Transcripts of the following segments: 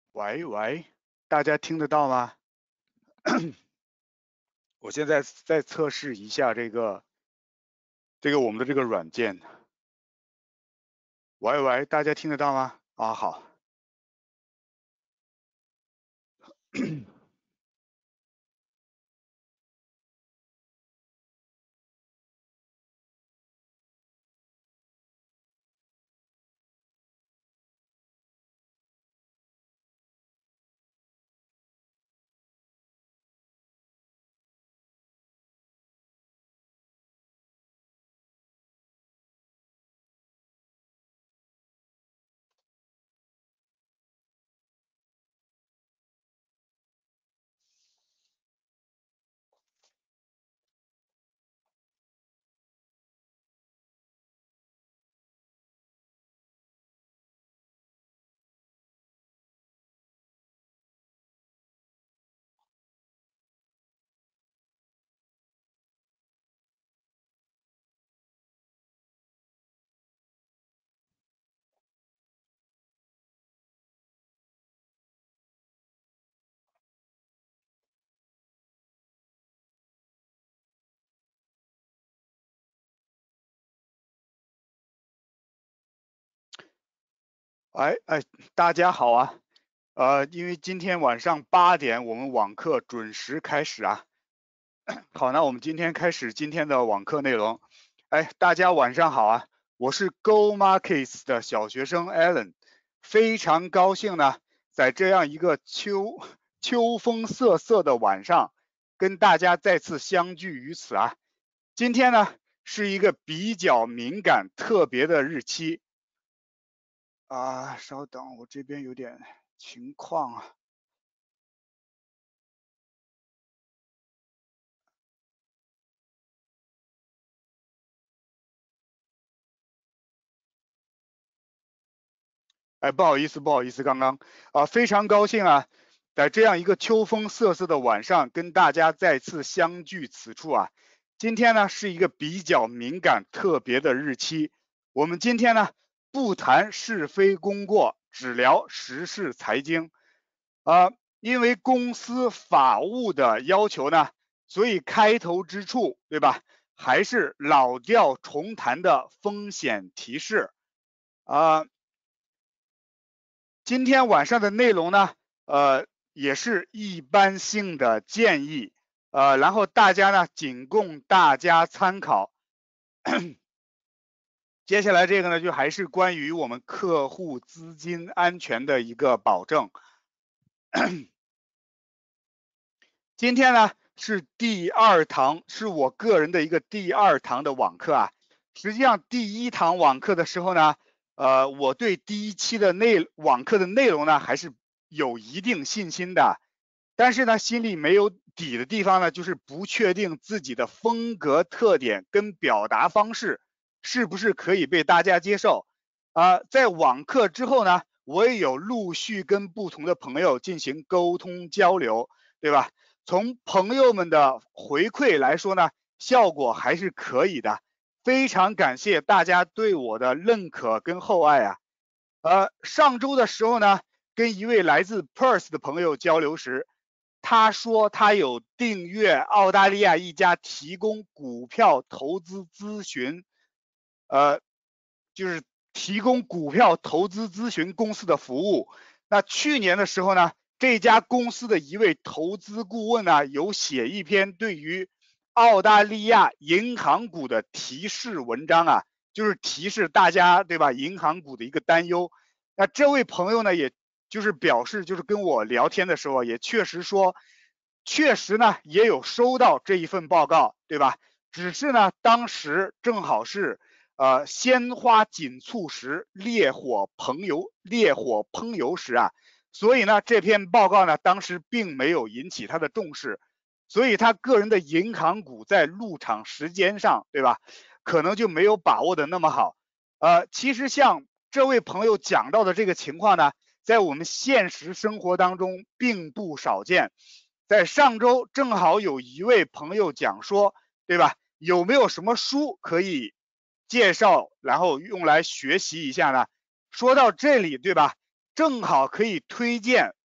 喂喂，大家听得到吗？我现在在测试一下这个我们的这个软件。喂喂，大家听得到吗？啊，好。哎，大家好啊。因为今天晚上8点我们网课准时开始啊。好，那我们今天开始今天的网课内容。大家晚上好啊，我是 Go Markets 的小学生 Alan， 非常高兴呢，在这样一个秋风瑟瑟的晚上，跟大家再次相聚于此啊。今天呢是一个比较敏感特别的日期啊，稍等，我这边有点情况啊。不好意思，刚刚非常高兴啊，在这样一个秋风瑟瑟的晚上，跟大家再次相聚此处啊。今天呢是一个比较敏感特别的日期，我们今天呢不谈是非功过，只聊时事财经。因为公司法务的要求呢，所以开头之处，对吧？还是老调重弹的风险提示啊。今天晚上的内容呢，也是一般性的建议，然后大家呢仅供大家参考。接下来这个呢，就还是关于我们客户资金安全的一个保证。今天呢是第2堂，是我个人的一个第2堂的网课啊。实际上第1堂网课的时候呢，我对第1期的网课的内容呢还是有一定信心的，但是呢心里没有底的地方呢，就是不确定自己的风格特点跟表达方式是不是可以被大家接受。在网课之后呢，我也有陆续跟不同的朋友进行沟通交流，对吧？从朋友们的回馈来说呢，效果还是可以的，非常感谢大家对我的认可跟厚爱啊。上周的时候呢，跟一位来自 Perth 的朋友交流时，他说他有订阅澳大利亚一家提供股票投资咨询，就是提供股票投资咨询公司的服务。那去年的时候呢，这家公司的一位投资顾问呢，有写一篇对于澳大利亚银行股的提示文章啊，就是提示大家，对吧？银行股的一个担忧。那这位朋友呢，也就是表示，就是跟我聊天的时候，也确实说，确实呢也有收到这一份报告，对吧？只是呢，当时正好是鲜花紧簇时，烈火烹油时啊，所以呢，这篇报告呢，当时并没有引起他的重视，所以他个人的银行股在入场时间上，对吧？可能就没有把握的那么好。其实像这位朋友讲到的这个情况呢，在我们现实生活当中并不少见。在上周正好有一位朋友讲说，对吧？有没有什么书可以介绍，然后用来学习一下呢？说到这里，对吧？正好可以推荐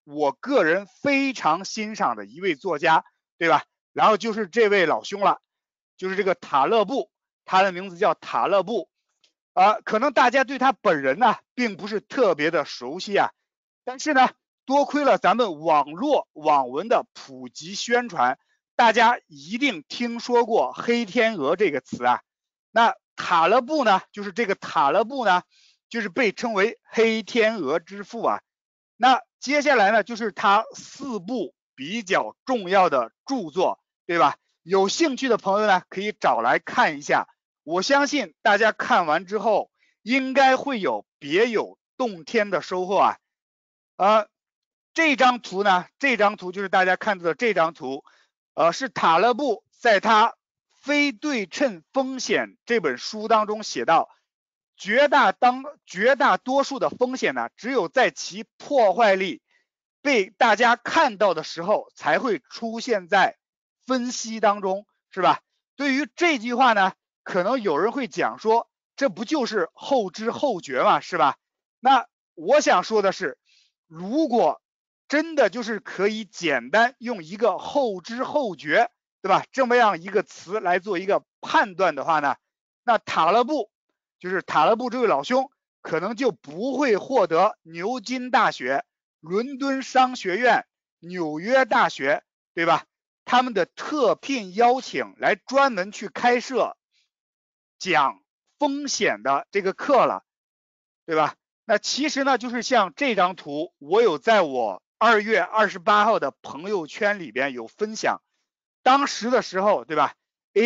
我个人非常欣赏的一位作家，对吧？然后就是这位老兄了，就是这个塔勒布，他的名字叫塔勒布。可能大家对他本人呢并不是特别的熟悉啊，但是呢，多亏了咱们网文的普及宣传，大家一定听说过黑天鹅这个词啊。那塔勒布呢，就是这个塔勒布呢，就是被称为黑天鹅之父啊。那接下来呢，就是他4部比较重要的著作，对吧？有兴趣的朋友呢，可以找来看一下。我相信大家看完之后，应该会有别有洞天的收获啊。这张图呢，这张图就是大家看到的这张图，是塔勒布在他《非对称风险》这本书当中写到，绝大多数的风险呢，只有在其破坏力被大家看到的时候，才会出现在分析当中，是吧？对于这句话呢，可能有人会讲说，这不就是后知后觉嘛，是吧？那我想说的是，如果真的就是可以简单用一个后知后觉，对吧？这么样一个词来做一个判断的话呢，那塔勒布这位老兄，可能就不会获得牛津大学、伦敦商学院、纽约大学，对吧？他们的特聘邀请来专门去开设讲风险的这个课了，对吧？那其实呢，就是像这张图，我有在我2月28号的朋友圈里边有分享，当时的时候，对吧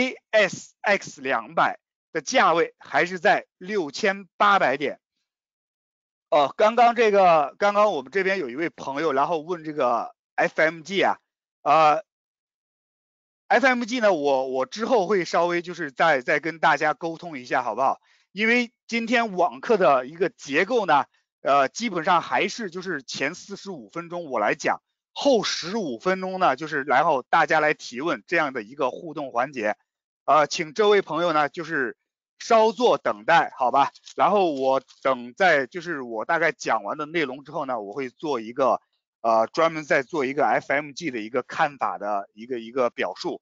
？ASX 200的价位还是在6800点。刚刚我们这边有一位朋友，然后问这个 FMG 啊，FMG 呢，我之后会稍微就是再跟大家沟通一下，好不好？因为今天网课的一个结构呢，基本上还是就是前45分钟我来讲，后15分钟呢就是然后大家来提问这样的一个互动环节，请这位朋友呢就是稍作等待，好吧？然后我等在就是我大概讲完的内容之后呢，我会做一个专门再做一个 FMG 的一个看法的一个表述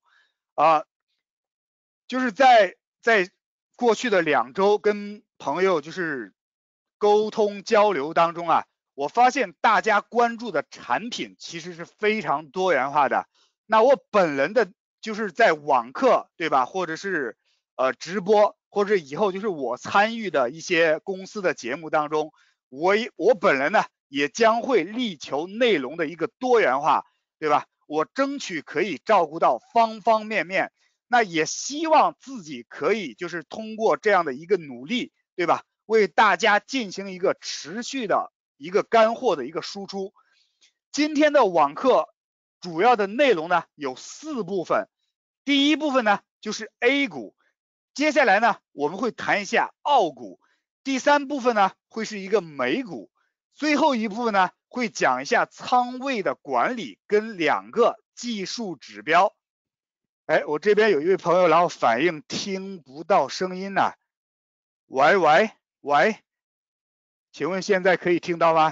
就是在过去的2周跟朋友就是沟通交流当中啊，我发现大家关注的产品其实是非常多元化的。那我本人的就是在网课，对吧？或者是直播，或者以后就是我参与的一些公司的节目当中，我本人呢也将会力求内容的一个多元化，对吧？我争取可以照顾到方方面面。那也希望自己可以就是通过这样的一个努力，对吧？为大家进行一个持续的一个干货的一个输出。今天的网课主要的内容呢有4部分，第一部分呢就是 A 股，接下来呢我们会谈一下澳股，第3部分呢会是一个美股，最后一部分呢会讲一下仓位的管理跟2个技术指标。我这边有一位朋友，然后反映听不到声音呢。喂，请问现在可以听到吗？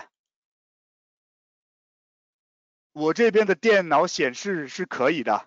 我这边的电脑显示是可以的。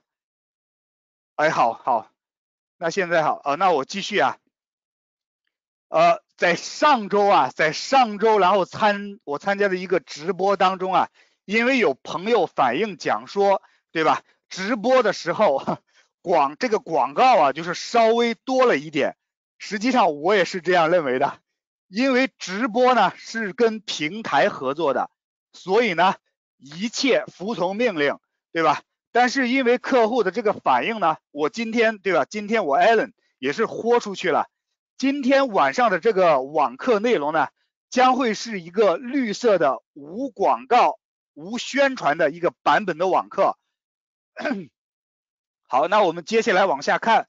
好，那现在好那我继续啊。在上周然后我参加的一个直播当中啊，因为有朋友反映讲说，对吧？直播的时候这个广告啊，就是稍微多了一点。实际上我也是这样认为的，因为直播呢是跟平台合作的，所以呢一切服从命令，对吧？但是因为客户的这个反应呢，我今天对吧？今天我 Allen 也是豁出去了。今天晚上的这个网课内容呢，将会是一个绿色的无广告、无宣传的一个版本的网课。好，那我们接下来往下看。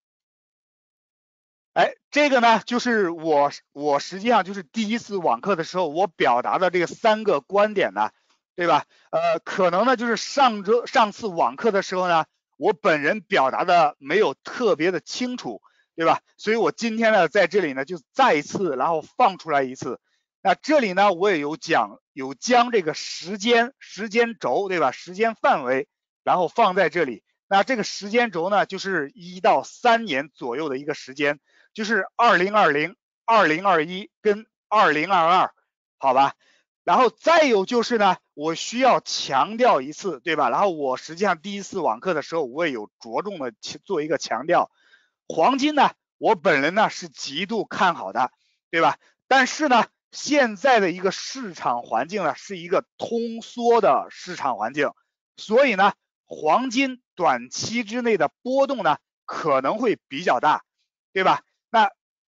这个呢，就是我实际上就是第一次网课的时候，我表达的这个3个观点呢，对吧？可能呢就是上次网课的时候呢，我本人表达的没有特别的清楚，对吧？所以我今天呢在这里呢就再一次然后放出来一次。 那这里呢，我也有将这个时间轴，对吧？时间范围，然后放在这里。那这个时间轴呢，就是1到3年左右的一个时间，就是2020、2021跟2022，好吧？然后再有就是呢，我需要强调一次，对吧？然后我实际上第一次网课的时候，我也有着重的做一个强调，黄金呢，我本人呢是极度看好的，对吧？但是呢，现在的一个市场环境呢，是一个通缩的市场环境，所以呢，黄金短期之内的波动呢，可能会比较大，对吧？那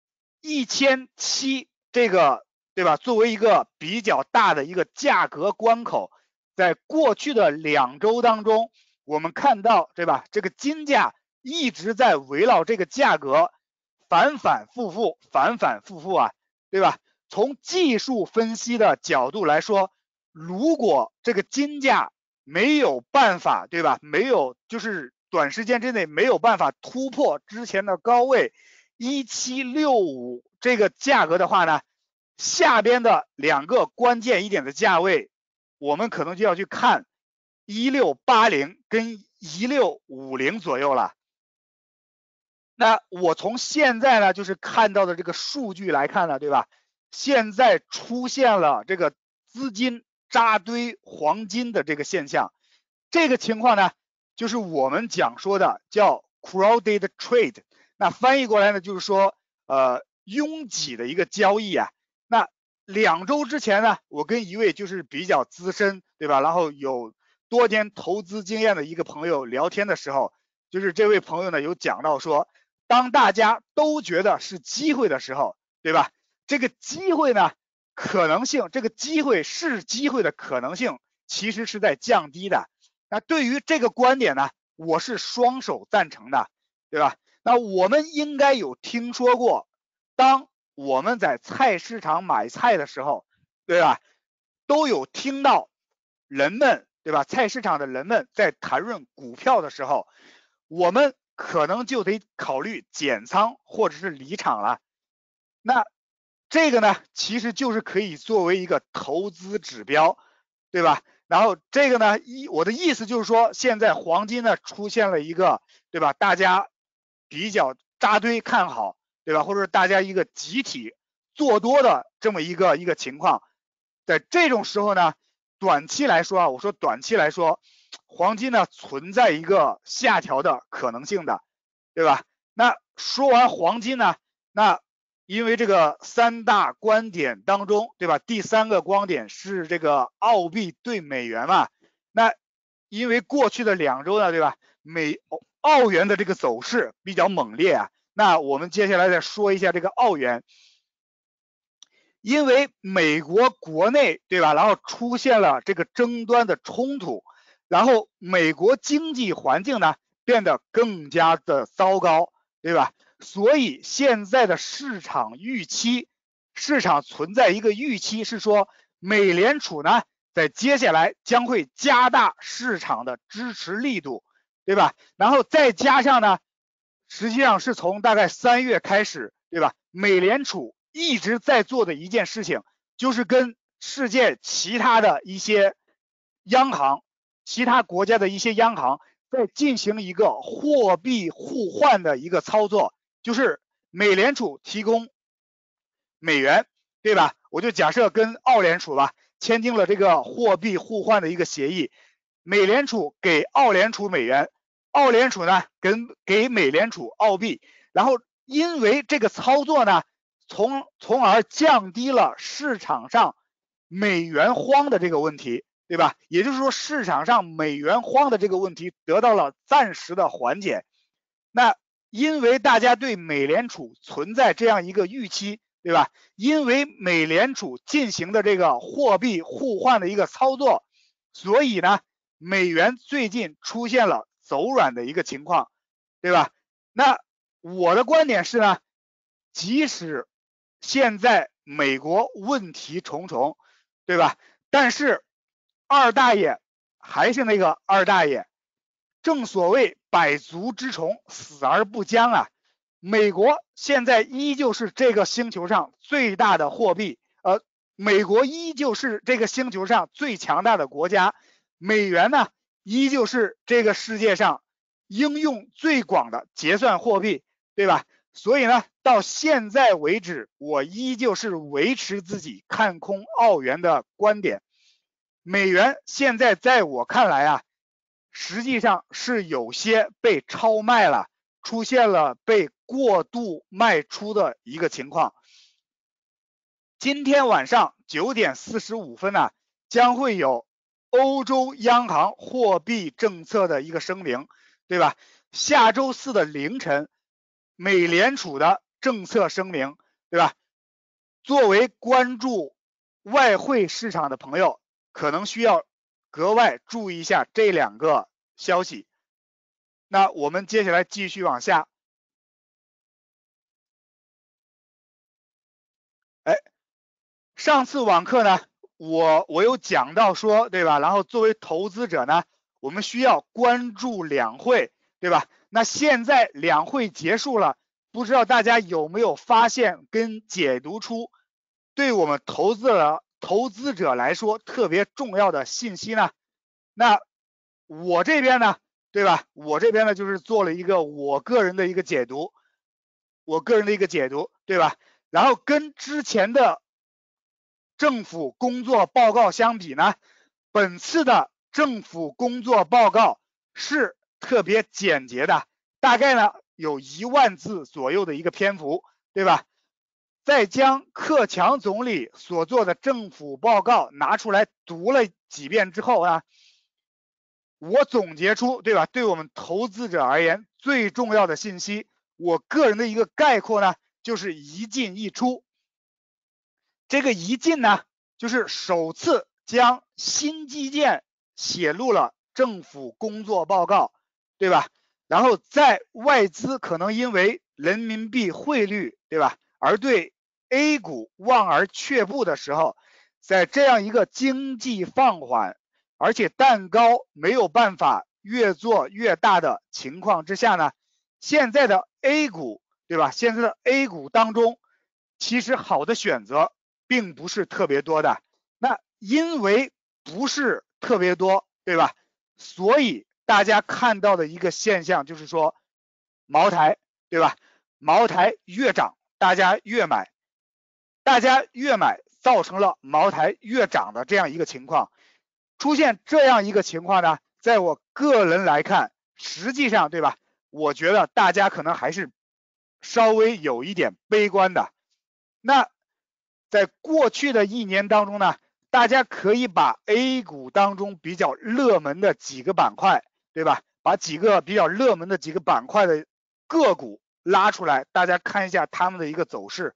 1700这个，对吧？作为一个比较大的一个价格关口，在过去的2周当中，我们看到，对吧？这个金价一直在围绕这个价格反反复复啊，对吧？从技术分析的角度来说，如果这个金价没有办法，对吧？就是短时间之内没有办法突破之前的高位1765这个价格的话呢，下边的2个关键一点的价位，我们可能就要去看1680跟1650左右了。那我从现在呢，就是看到的这个数据来看呢，对吧？现在出现了这个资金扎堆黄金的这个现象，这个情况呢，就是我们讲说的叫 crowded trade。那翻译过来呢，就是说拥挤的一个交易啊。那2周之前呢，我跟一位就是比较资深，对吧？然后有多年投资经验的一个朋友聊天的时候，就是这位朋友呢有讲到说，当大家都觉得是机会的时候，对吧？这个机会呢，可能性，这个机会是机会的可能性，其实是在降低的。那对于这个观点呢，我是双手赞成的，对吧？那我们应该有听说过，当我们在菜市场买菜的时候，对吧？都有听到人们，对吧？菜市场的人们在谈论股票的时候，我们可能就得考虑减仓或者是离场了。那这个呢，其实就是可以作为一个投资指标，对吧？然后这个呢，我的意思就是说，现在黄金呢出现了一个，对吧？大家比较扎堆看好，对吧？或者是大家一个集体做多的这么一个情况，在这种时候呢，短期来说啊，我说短期来说，黄金呢存在一个下调的可能性的，对吧？那说完黄金呢，那因为这个3大观点当中，对吧？第3个观点是这个澳币对美元嘛。那因为过去的2周呢，对吧？澳元的这个走势比较猛烈啊。那我们接下来再说一下这个澳元，因为美国国内，对吧？然后出现了这个争端的冲突，然后美国经济环境呢变得更加的糟糕，对吧？所以现在的市场存在一个预期是说，美联储呢在接下来将会加大市场的支持力度，对吧？然后再加上呢，实际上是从大概3月开始，对吧？美联储一直在做的一件事情，就是跟世界其他的一些央行、其他国家的一些央行在进行一个货币互换的一个操作。就是美联储提供美元，对吧？我就假设跟澳联储吧签订了这个货币互换的一个协议，美联储给澳联储美元，澳联储呢给美联储澳币，然后因为这个操作呢，从而降低了市场上美元荒的这个问题，对吧？也就是说，市场上美元荒的这个问题得到了暂时的缓解。那因为大家对美联储存在这样一个预期，对吧？因为美联储进行的这个货币互换的一个操作，所以呢，美元最近出现了走软的一个情况，对吧？那我的观点是呢，即使现在美国问题重重，对吧？但是二大爷还是那个二大爷，正所谓百足之虫，死而不僵啊。美国现在依旧是这个星球上最大的货币， 美国依旧是这个星球上最强大的国家，美元呢依旧是这个世界上应用最广的结算货币，对吧？所以呢，到现在为止，我依旧是维持自己看空澳元的观点。美元现在在我看来啊，实际上是有些被超卖了，出现了被过度卖出的一个情况。今天晚上9点45分呢，将会有欧洲央行货币政策的一个声明，对吧？下周四的凌晨，美联储的政策声明，对吧？作为关注外汇市场的朋友，可能需要格外注意一下这2个消息。那我们接下来继续往下。上次网课呢，我有讲到说，对吧？然后作为投资者呢，我们需要关注两会，对吧？那现在两会结束了，不知道大家有没有发现跟解读出对我们投资者来说特别重要的信息呢？那我这边呢，对吧？我这边呢就是做了一个我个人的一个解读，对吧？然后跟之前的政府工作报告相比呢，本次的政府工作报告是特别简洁的，大概呢有1万字左右的一个篇幅，对吧？再将克强总理所做的政府报告拿出来读了几遍之后呢，我总结出，对吧？对我们投资者而言最重要的信息，我个人的一个概括呢，就是一进一出。这个一进呢，就是首次将新基建写入了政府工作报告，对吧？然后在外资可能因为人民币汇率，对吧，而对 A 股望而却步的时候，在这样一个经济放缓，而且蛋糕没有办法越做越大的情况之下呢，现在的 A 股，对吧？现在的 A 股当中，其实好的选择并不是特别多的。那因为不是特别多，对吧？所以大家看到的一个现象就是说，茅台，对吧？茅台越涨，大家越买，造成了茅台越涨的这样一个情况。出现这样一个情况呢，在我个人来看，实际上，对吧？我觉得大家可能还是稍微有一点悲观的。那在过去的1年当中呢，大家可以把 A 股当中比较热门的几个板块，对吧？把几个比较热门的几个板块的个股拉出来，大家看一下他们的一个走势。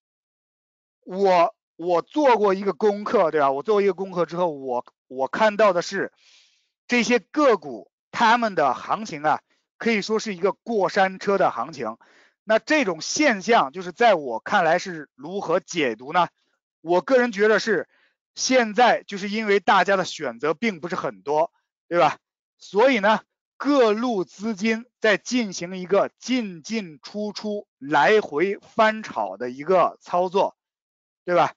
我做过一个功课，对吧？我做过一个功课之后，我看到的是这些个股他们的行情啊，可以说是一个过山车的行情。那这种现象就是在我看来是如何解读呢？我个人觉得是现在就是因为大家的选择并不是很多，对吧？所以呢，各路资金在进行一个进进出出、来回翻炒的一个操作，对吧？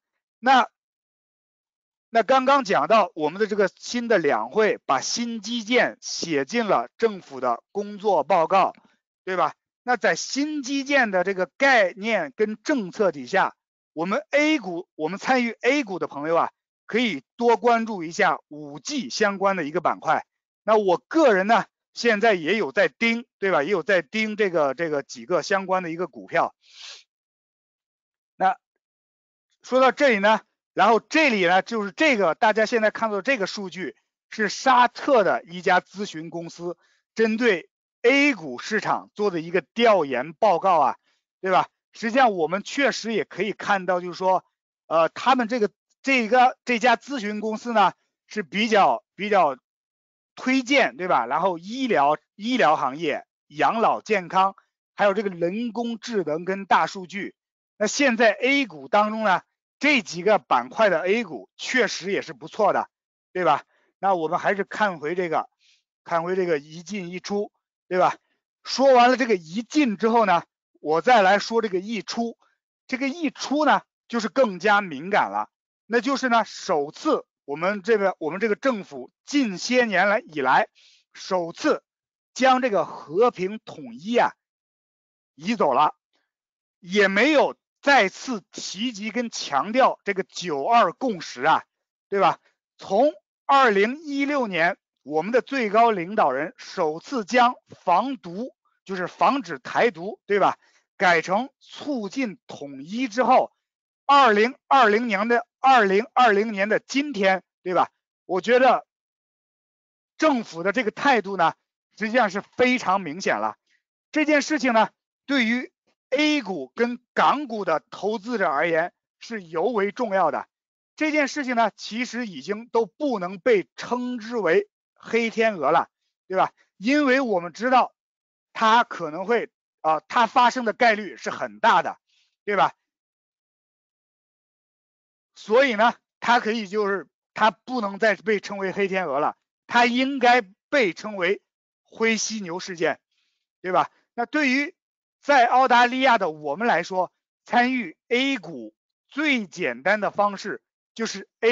那刚刚讲到我们的这个新的两会把新基建写进了政府的工作报告，对吧？那在新基建的这个概念跟政策底下，我们参与 A 股的朋友啊，可以多关注一下5G 相关的一个板块。那我个人呢，现在也有在盯，对吧？也有在盯这个几个相关的一个股票。那说到这里呢，然后这里呢就是这个大家现在看到的这个数据是沙特的一家咨询公司针对 A 股市场做的一个调研报告啊，对吧？实际上我们确实也可以看到，就是说，他们这家咨询公司呢是比较推荐，对吧？然后医疗行业、养老健康，还有这个人工智能跟大数据。那现在 A 股当中呢，这几个板块的 A 股确实也是不错的，对吧？那我们还是看回这个一进一出，对吧？说完了这个一进之后呢，我再来说这个一出。这个一出呢，就是更加敏感了。 那就是呢首次我们这个政府近些年以来首次将这个和平统一啊移走了，也没有再次提及跟强调这个9·2共识啊，对吧？从2016年，我们的最高领导人首次将防独，就是防止台独，对吧？改成促进统一之后，2020年的今天，对吧？我觉得政府的这个态度呢，实际上是非常明显了。这件事情呢，对于 A 股跟港股的投资者而言是尤为重要的。这件事情呢，其实已经都不能被称之为黑天鹅了，对吧？因为我们知道它可能会它发生的概率是很大的，对吧？所以呢，它可以就是它不能再被称为黑天鹅了，它应该被称为灰犀牛事件，对吧？那对于在澳大利亚的我们来说，参与 A 股最简单的方式就是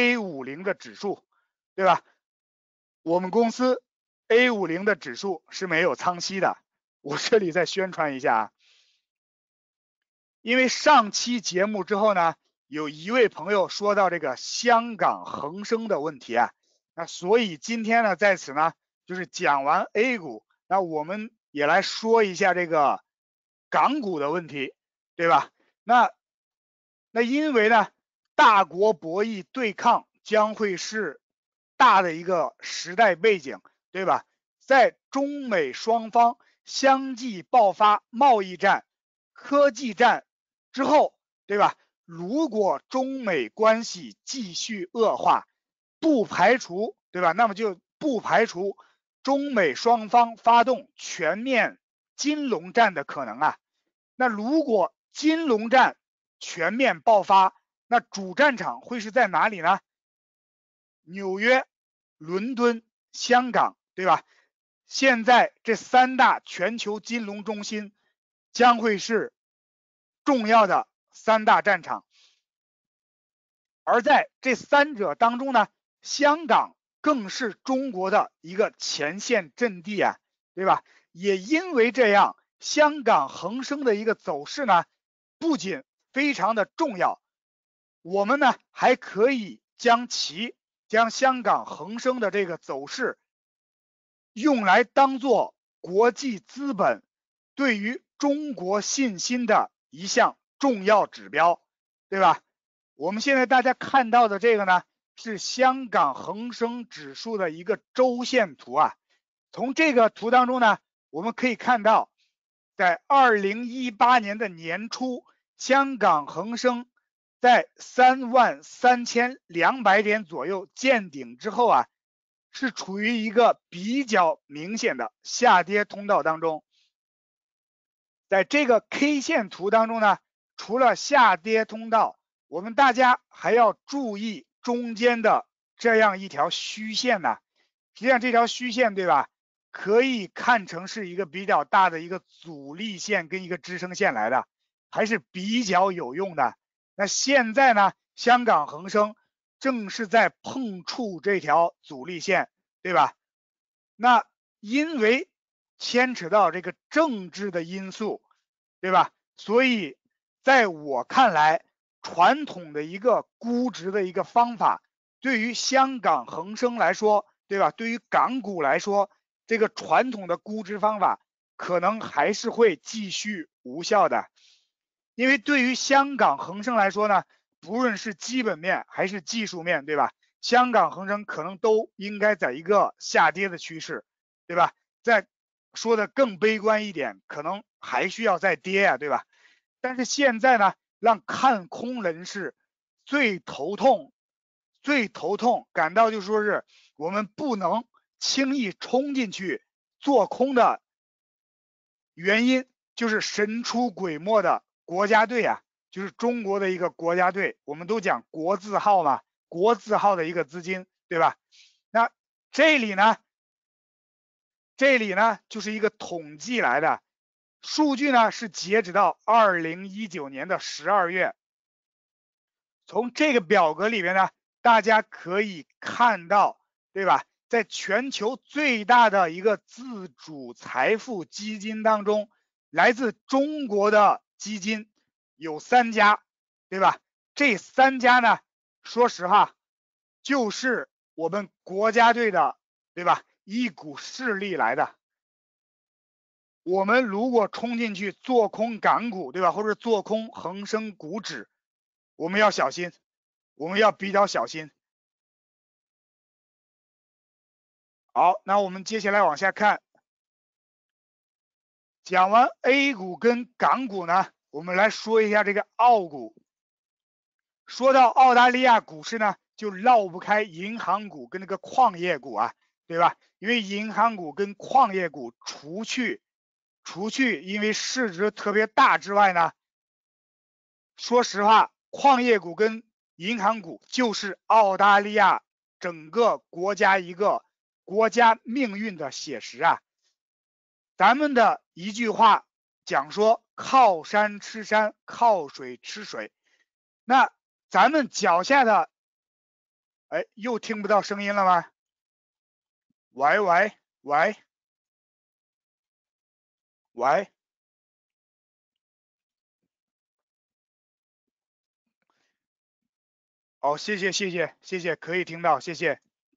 A50的指数，对吧？我们公司 A50的指数是没有仓息的，我这里再宣传一下啊。因为上期节目之后呢，有一位朋友说到这个香港恒生的问题啊，那所以今天呢，在此呢，就是讲完 A 股，那我们也来说一下这个港股的问题，对吧？那因为呢，大国博弈对抗将会是大的一个时代背景，对吧？在中美双方相继爆发贸易战、科技战之后，对吧？如果中美关系继续恶化，不排除，对吧？那么就不排除中美双方发动全面金融战的可能啊。那如果金融战全面爆发，那主战场会是在哪里呢？纽约、伦敦、香港，对吧？现在这3大全球金融中心将会是重要的3大战场，而在这3者当中呢，香港更是中国的一个前线阵地啊，对吧？也因为这样，香港恒生的一个走势呢，不仅非常的重要，我们呢还可以将香港恒生的这个走势用来当做国际资本对于中国信心的一项重要指标，对吧？我们现在大家看到的这个呢，是香港恒生指数的一个周线图啊。从这个图当中呢，我们可以看到，在2018年的年初，香港恒生在33200点左右见顶之后啊，是处于一个比较明显的下跌通道当中。在这个 K 线图当中呢，除了下跌通道，我们大家还要注意中间的这样一条虚线呢。实际上这条虚线，对吧，可以看成是一个比较大的一个阻力线跟一个支撑线来的，还是比较有用的。那现在呢，香港恒生正是在碰触这条阻力线，对吧？那因为牵扯到这个政治的因素，对吧？所以在我看来，传统的一个估值的一个方法，对于香港恒生来说，对吧？对于港股来说，这个传统的估值方法可能还是会继续无效的。因为对于香港恒生来说呢，不论是基本面还是技术面，对吧？香港恒生可能都应该在一个下跌的趋势，对吧？再说的更悲观一点，可能还需要再跌啊，对吧？但是现在呢，让看空人士最头痛，感到就说是我们不能轻易冲进去做空的原因，就是神出鬼没的国家队啊，就是中国的一个国家队，我们都讲国字号嘛，国字号的一个资金，对吧？那这里呢就是一个统计来的数据呢，是截止到2019年的12月， 从这个表格里面呢，大家可以看到，对吧？在全球最大的一个自主财富基金当中，来自中国的基金有3家，对吧？这3家呢，说实话，就是我们国家队的，对吧？一股势力来的。我们如果冲进去做空港股，对吧？或者做空恒生股指，我们要小心，我们要比较小心。好，那我们接下来往下看。讲完 A 股跟港股呢，我们来说一下这个澳股。说到澳大利亚股市呢，就绕不开银行股跟那个矿业股啊，对吧？因为银行股跟矿业股除去因为市值特别大之外呢，说实话，矿业股跟银行股就是澳大利亚整个国家一个国家命运的写实啊。咱们的一句话讲说，靠山吃山，靠水吃水。那咱们脚下的，哎，又听不到声音了吗？喂喂喂喂，哦，谢谢谢谢谢谢，可以听到，谢谢。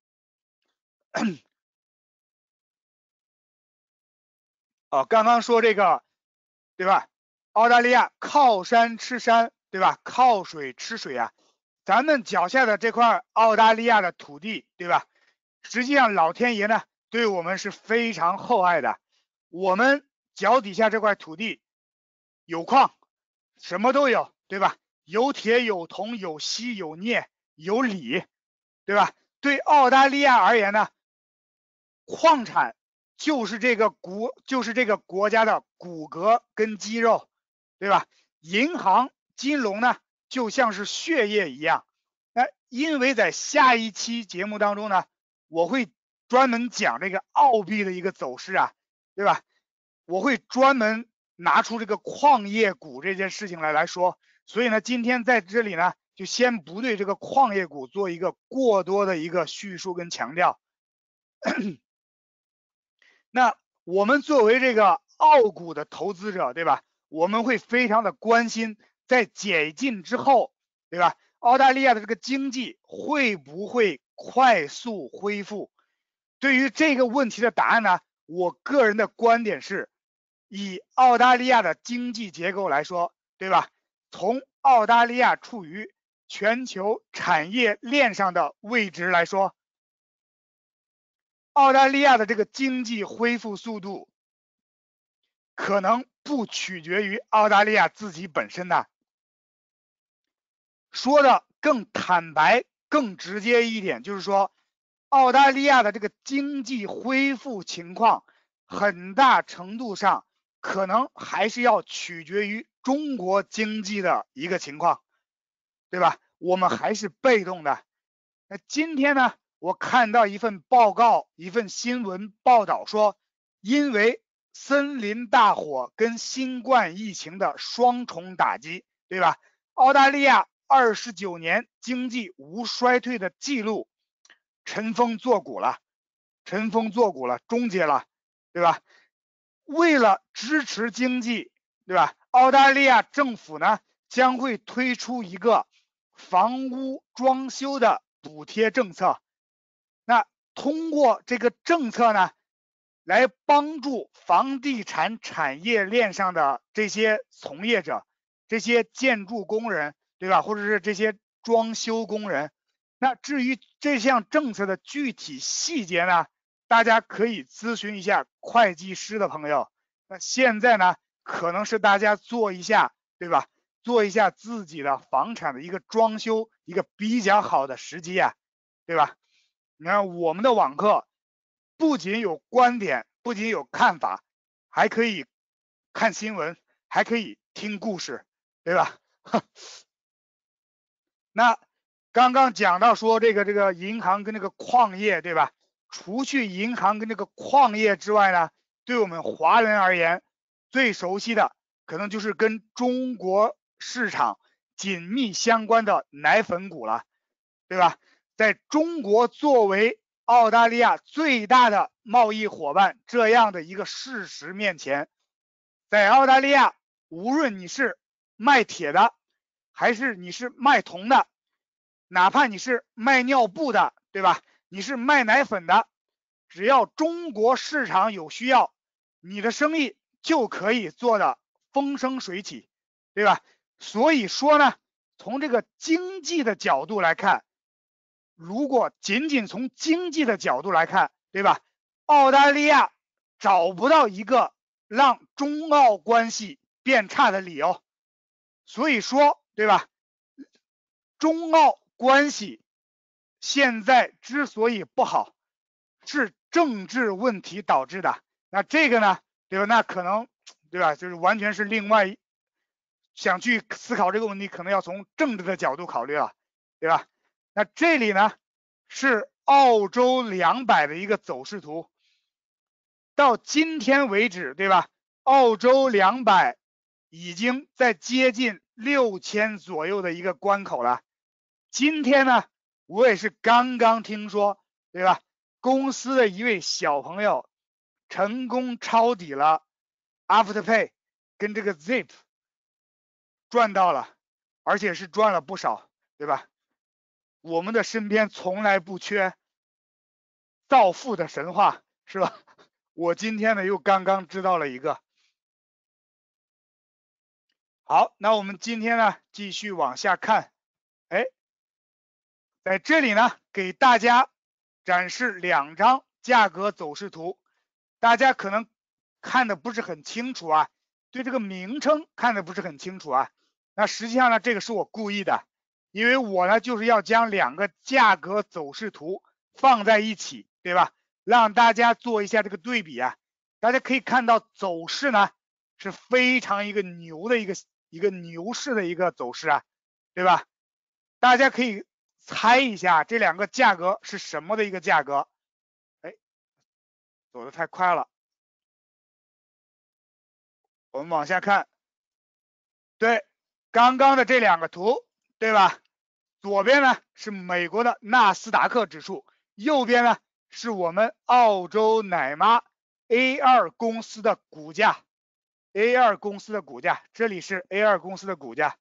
哦，刚刚说这个，对吧？澳大利亚靠山吃山，对吧？靠水吃水啊。咱们脚下的这块澳大利亚的土地，对吧？实际上老天爷呢对我们是非常厚爱的。我们脚底下这块土地有矿，什么都有，对吧？有铁有铜有锡有镍有锂，对吧？对澳大利亚而言呢，矿产就是这个国家的骨骼跟肌肉，对吧？银行金融呢就像是血液一样。那因为在下一期节目当中呢，我会专门讲这个澳币的一个走势啊，对吧？我会专门拿出这个矿业股这件事情来说，所以呢，今天在这里呢，就先不对这个矿业股做一个过多的一个叙述跟强调。那我们作为这个澳股的投资者，对吧？我们会非常的关心，在解禁之后，对吧？澳大利亚的这个经济会不会快速恢复？对于这个问题的答案呢，我个人的观点是，以澳大利亚的经济结构来说，对吧？从澳大利亚处于全球产业链上的位置来说，澳大利亚的这个经济恢复速度可能不取决于澳大利亚自己本身的。说的更坦白、更直接一点，就是说，澳大利亚的这个经济恢复情况，很大程度上可能还是要取决于中国经济的一个情况，对吧？我们还是被动的。那今天呢，我看到一份报告，一份新闻报道说，因为森林大火跟新冠疫情的双重打击，对吧？澳大利亚29年经济无衰退的记录尘封作古了，终结了，对吧？为了支持经济，对吧？澳大利亚政府呢将会推出一个房屋装修的补贴政策。那通过这个政策呢，来帮助房地产产业链上的这些从业者，这些建筑工人，对吧？或者是这些装修工人。那至于这项政策的具体细节呢，大家可以咨询一下会计师的朋友。那现在呢，可能是大家做一下，对吧？做一下自己的房产的一个装修，一个比较好的时机啊，对吧？你看我们的网课不仅有观点，不仅有看法，还可以看新闻，还可以听故事，对吧？那刚刚讲到说这个银行跟这个矿业，对吧？除去银行跟这个矿业之外呢，对我们华人而言，最熟悉的可能就是跟中国市场紧密相关的奶粉股了，对吧？在中国作为澳大利亚最大的贸易伙伴这样的一个事实面前，在澳大利亚，无论你是卖铁的，还是你是卖铜的，哪怕你是卖尿布的，对吧？你是卖奶粉的，只要中国市场有需要，你的生意就可以做得风生水起，对吧？所以说呢，从这个经济的角度来看，如果仅仅从经济的角度来看，对吧？澳大利亚找不到一个让中澳关系变差的理由，所以说，对吧？中澳关系现在之所以不好，是政治问题导致的。那这个呢，对吧？那可能，对吧？就是完全是另外想去思考这个问题，可能要从政治的角度考虑了，对吧？那这里呢是澳洲200的一个走势图，到今天为止，对吧？澳洲200已经在接近6000左右的一个关口了。今天呢，我也是刚刚听说，对吧？公司的一位小朋友成功抄底了 Afterpay 跟这个 Zip， 赚到了，而且是赚了不少，对吧？我们的身边从来不缺造富的神话，是吧？我今天呢又刚刚知道了一个。好，那我们今天呢继续往下看，哎，在这里呢给大家展示2张价格走势图，大家可能看的不是很清楚啊，对这个名称看的不是很清楚啊。那实际上呢，这个是我故意的，因为我呢就是要将2个价格走势图放在一起，对吧？让大家做一下这个对比啊。大家可以看到走势呢是非常一个牛的一个牛市的一个走势啊，对吧？大家可以猜一下这2个价格是什么的一个价格？哎，走得太快了。我们往下看，对，刚刚的这2个图，对吧？左边呢是美国的纳斯达克指数，右边呢是我们澳洲奶妈 A2 公司的股价 ，A2 公司的股价，这里是 A2 公司的股价。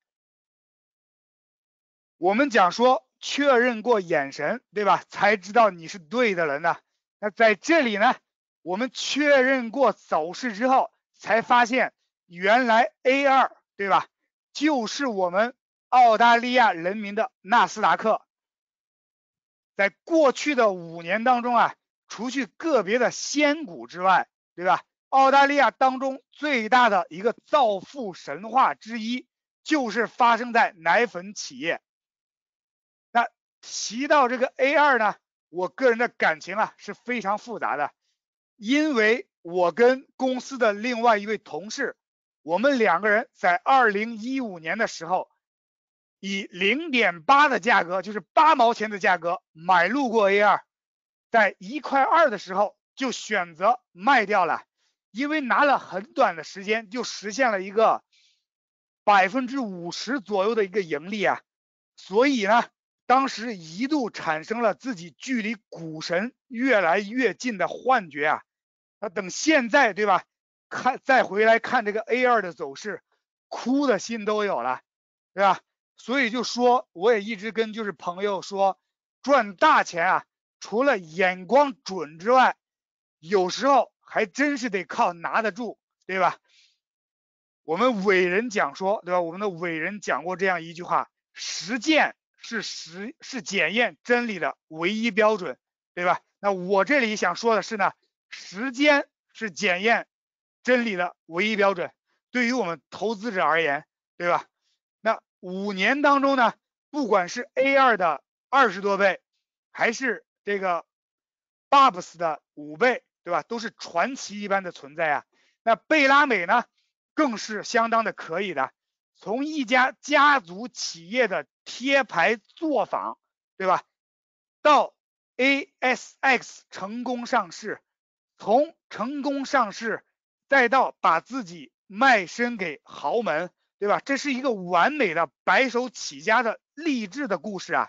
我们讲说确认过眼神，对吧？才知道你是对的人呢。那在这里呢，我们确认过走势之后，才发现原来 A2， 对吧？就是我们澳大利亚人民的纳斯达克。在过去的5年当中啊，除去个别的仙股之外，对吧？澳大利亚当中最大的一个造富神话之一，就是发生在奶粉企业。那提到这个 A2 呢，我个人的感情啊是非常复杂的，因为我跟公司的另外一位同事，我们2个人在2015年的时候，以0.8的价格，就是8毛钱的价格买入过 A2， 在1.2块的时候就选择卖掉了，因为拿了很短的时间就实现了一个50%左右的一个盈利啊，所以呢，当时一度产生了自己距离股神越来越近的幻觉啊。那等现在，对吧？再回来看这个 A2 的走势，哭的心都有了，对吧？所以就说，我也一直跟就是朋友说，赚大钱啊，除了眼光准之外，有时候还真是得靠拿得住，对吧？我们伟人讲说，对吧？我们的伟人讲过这样一句话：实践是检验真理的唯一标准，对吧？那我这里想说的是呢，时间是检验真理的唯一标准，对于我们投资者而言，对吧？那5年当中呢，不管是 A2 的20多倍，还是这个 Bubs 的5倍，对吧？都是传奇一般的存在啊。那贝拉美呢，更是相当的可以的，从一家家族企业的贴牌作坊，对吧？到 ASX 成功上市，从成功上市再到把自己卖身给豪门，对对吧？这是一个完美的白手起家的励志的故事啊。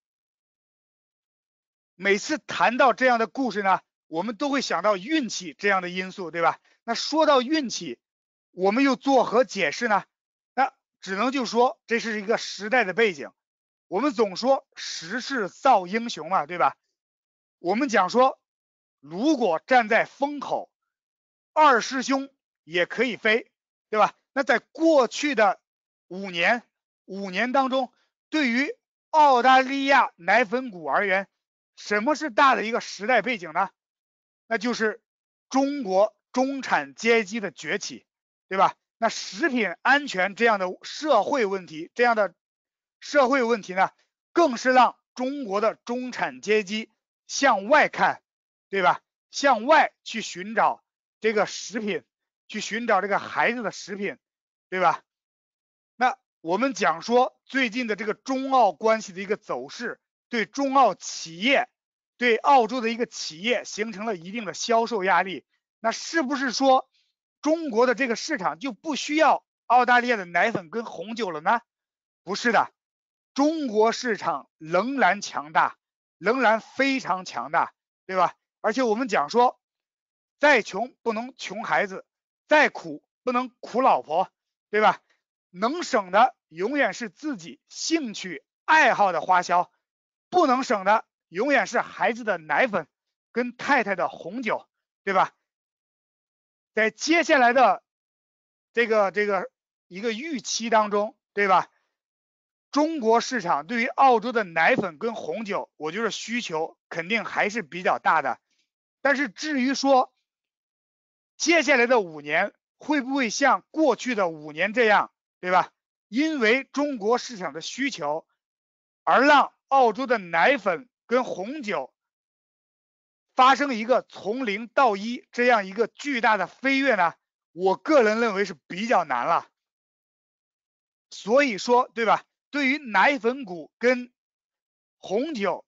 每次谈到这样的故事呢，我们都会想到运气这样的因素，对吧？那说到运气，我们又作何解释呢？那只能就说这是一个时代的背景。我们总说时势造英雄嘛，对吧？我们讲说，如果站在风口，二师兄也可以飞，对吧？那在过去的5年当中，对于澳大利亚奶粉股而言，什么是大的一个时代背景呢？那就是中国中产阶级的崛起，对吧？那食品安全这样的社会问题呢，更是让中国的中产阶级向外看，对吧？向外去寻找这个食品，去寻找这个孩子的食品，对吧？那我们讲说最近的这个中澳关系的一个走势，对中澳企业，对澳洲的一个企业形成了一定的销售压力。那是不是说中国的这个市场就不需要澳大利亚的奶粉跟红酒了呢？不是的，中国市场仍然强大，仍然非常强大，对吧？而且我们讲说，再穷不能穷孩子，再苦不能苦老婆，对吧？能省的永远是自己兴趣爱好的花销，不能省的永远是孩子的奶粉跟太太的红酒，对吧？在接下来的这个一个预期当中，对吧？中国市场对于澳洲的奶粉跟红酒，我觉得需求肯定还是比较大的。但是至于说接下来的5年会不会像过去的5年这样，对吧？因为中国市场的需求而让澳洲的奶粉跟红酒发生一个从0到1这样一个巨大的飞跃呢？我个人认为是比较难了。所以说，对吧？对于奶粉股跟红酒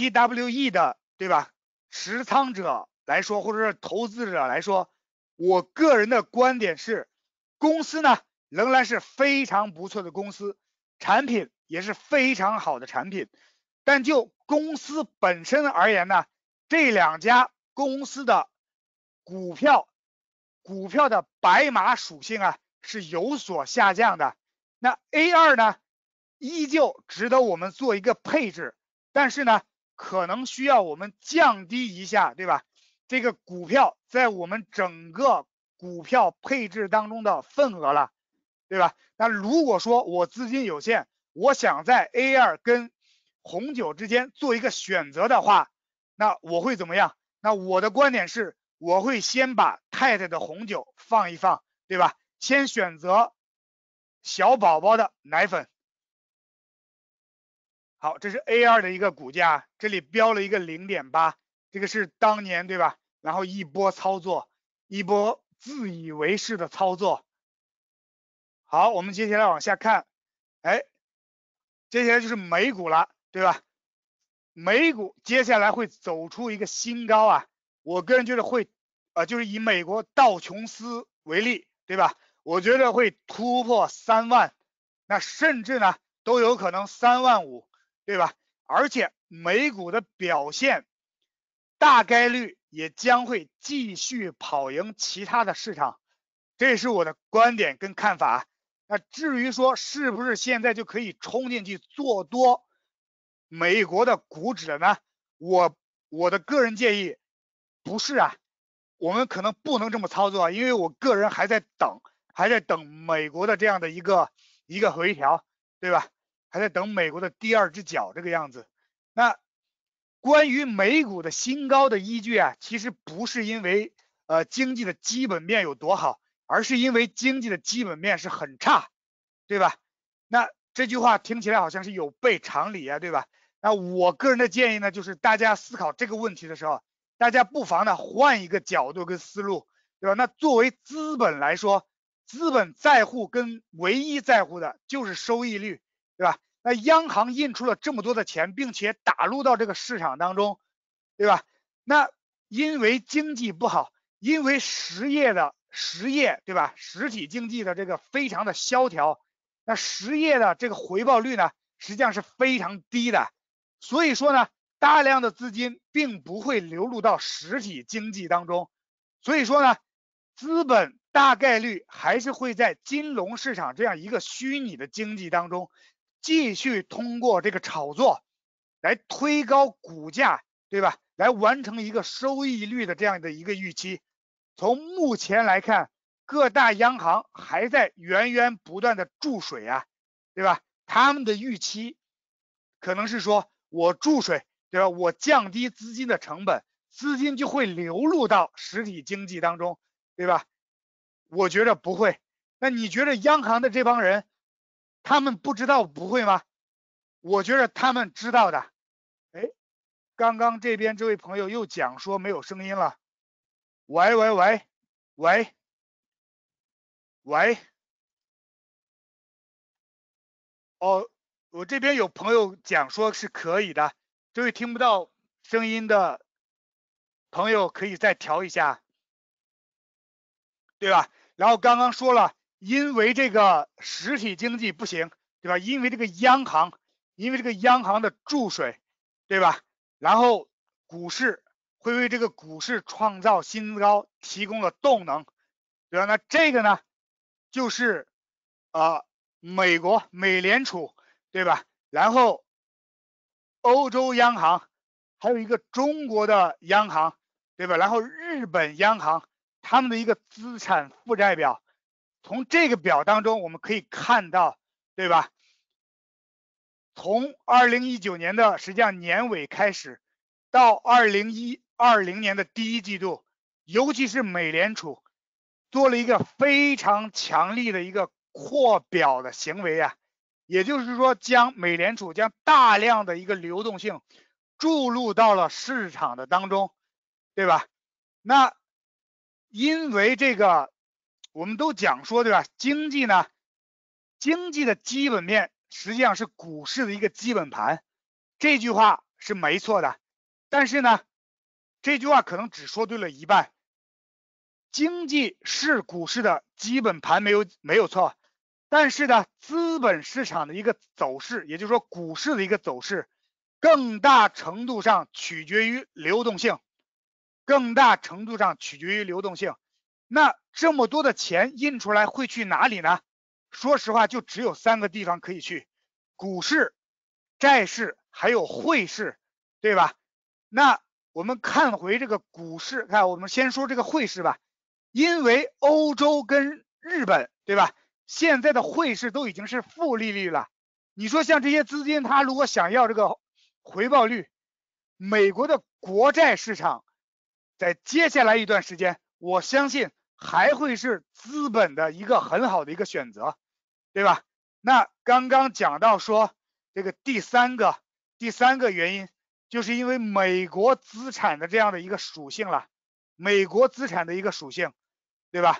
TWE 的，对吧？持仓者来说，或者是投资者来说，我个人的观点是，公司呢仍然是非常不错的公司，产品也是非常好的产品，但就公司本身而言呢，这2家公司的股票的白马属性啊是有所下降的。那 A2 呢，依旧值得我们做一个配置，但是呢，可能需要我们降低一下，对吧？这个股票在我们整个股票配置当中的份额了，对吧？那如果说我资金有限，我想在 A2 跟红酒之间做一个选择的话，那我会怎么样？那我的观点是，我会先把太太的红酒放一放，对吧？先选择小宝宝的奶粉。好，这是 A2 的一个股价，这里标了一个 0.8， 这个是当年，对吧？然后一波操作，一波自以为是的操作。好，我们接下来往下看，接下来就是美股了，对吧？美股接下来会走出一个新高啊，我个人觉得会，就是以美国道琼斯为例，对吧？我觉得会突破3万，那甚至呢都有可能3万5，对吧？而且美股的表现大概率也将会继续跑赢其他的市场，这是我的观点跟看法。那至于说是不是现在就可以冲进去做多美国的股指了呢？我的个人建议不是啊，我们可能不能这么操作，因为我个人还在等美国的这样的一个回调，对吧？还在等美国的第2只脚这个样子。那关于美股的新高的依据啊，其实不是因为经济的基本面有多好，而是因为经济的基本面是很差，对吧？那这句话听起来好像是有悖常理啊，对吧？那我个人的建议呢，就是大家思考这个问题的时候，大家不妨呢换一个角度跟思路，对吧？那作为资本来说，资本在乎跟唯一在乎的就是收益率，对吧？那央行印出了这么多的钱，并且打入到这个市场当中，对吧？那因为经济不好，因为实业，对吧？实体经济的这个非常的萧条， 那10业的这个回报率呢，实际上是非常低的，所以说呢，大量的资金并不会流入到实体经济当中，所以说呢，资本大概率还是会在金融市场这样一个虚拟的经济当中，继续通过这个炒作来推高股价，对吧？来完成一个收益率的这样的一个预期。从目前来看，各大央行还在源源不断的注水啊，对吧？他们的预期可能是说我注水，对吧？我降低资金的成本，资金就会流入到实体经济当中，对吧？我觉得不会。那你觉得央行的这帮人，他们不知道不会吗？我觉得他们知道的。哎，刚刚这边这位朋友又讲说没有声音了。喂，哦，我这边有朋友讲说是可以的，这位听不到声音的朋友可以再调一下，对吧？然后刚刚说了，因为这个实体经济不行，对吧？因为这个央行的注水，对吧？然后股市会为这个股市创造新高提供了动能，对吧？那这个呢，就是美联储，对吧？然后欧洲央行，还有一个中国的央行，对吧？然后日本央行他们的一个资产负债表，从这个表当中我们可以看到，对吧？从2019年的实际上年尾开始，到2020年的第一季度，尤其是美联储做了一个非常强力的一个扩表的行为啊，也就是说美联储将大量的一个流动性注入到了市场的当中，对吧？那因为这个我们都讲说，对吧？经济的基本面实际上是股市的一个基本盘，这句话是没错的，但是呢，这句话可能只说对了一半。经济是股市的基本盘没有错，但是呢，资本市场的一个走势，也就是说股市的一个走势，更大程度上取决于流动性，那这么多的钱印出来会去哪里呢？说实话，就只有3个地方可以去：股市、债市还有汇市，对吧？那我们看回这个股市，看我们先说这个汇市吧。因为欧洲跟日本，对吧？现在的汇市都已经是负利率了。你说像这些资金，它如果想要这个回报率，美国的国债市场在接下来一段时间，我相信还会是资本的一个很好的一个选择，对吧？那刚刚讲到说这个第三个原因，就是因为美国资产的这样的一个属性了，对吧？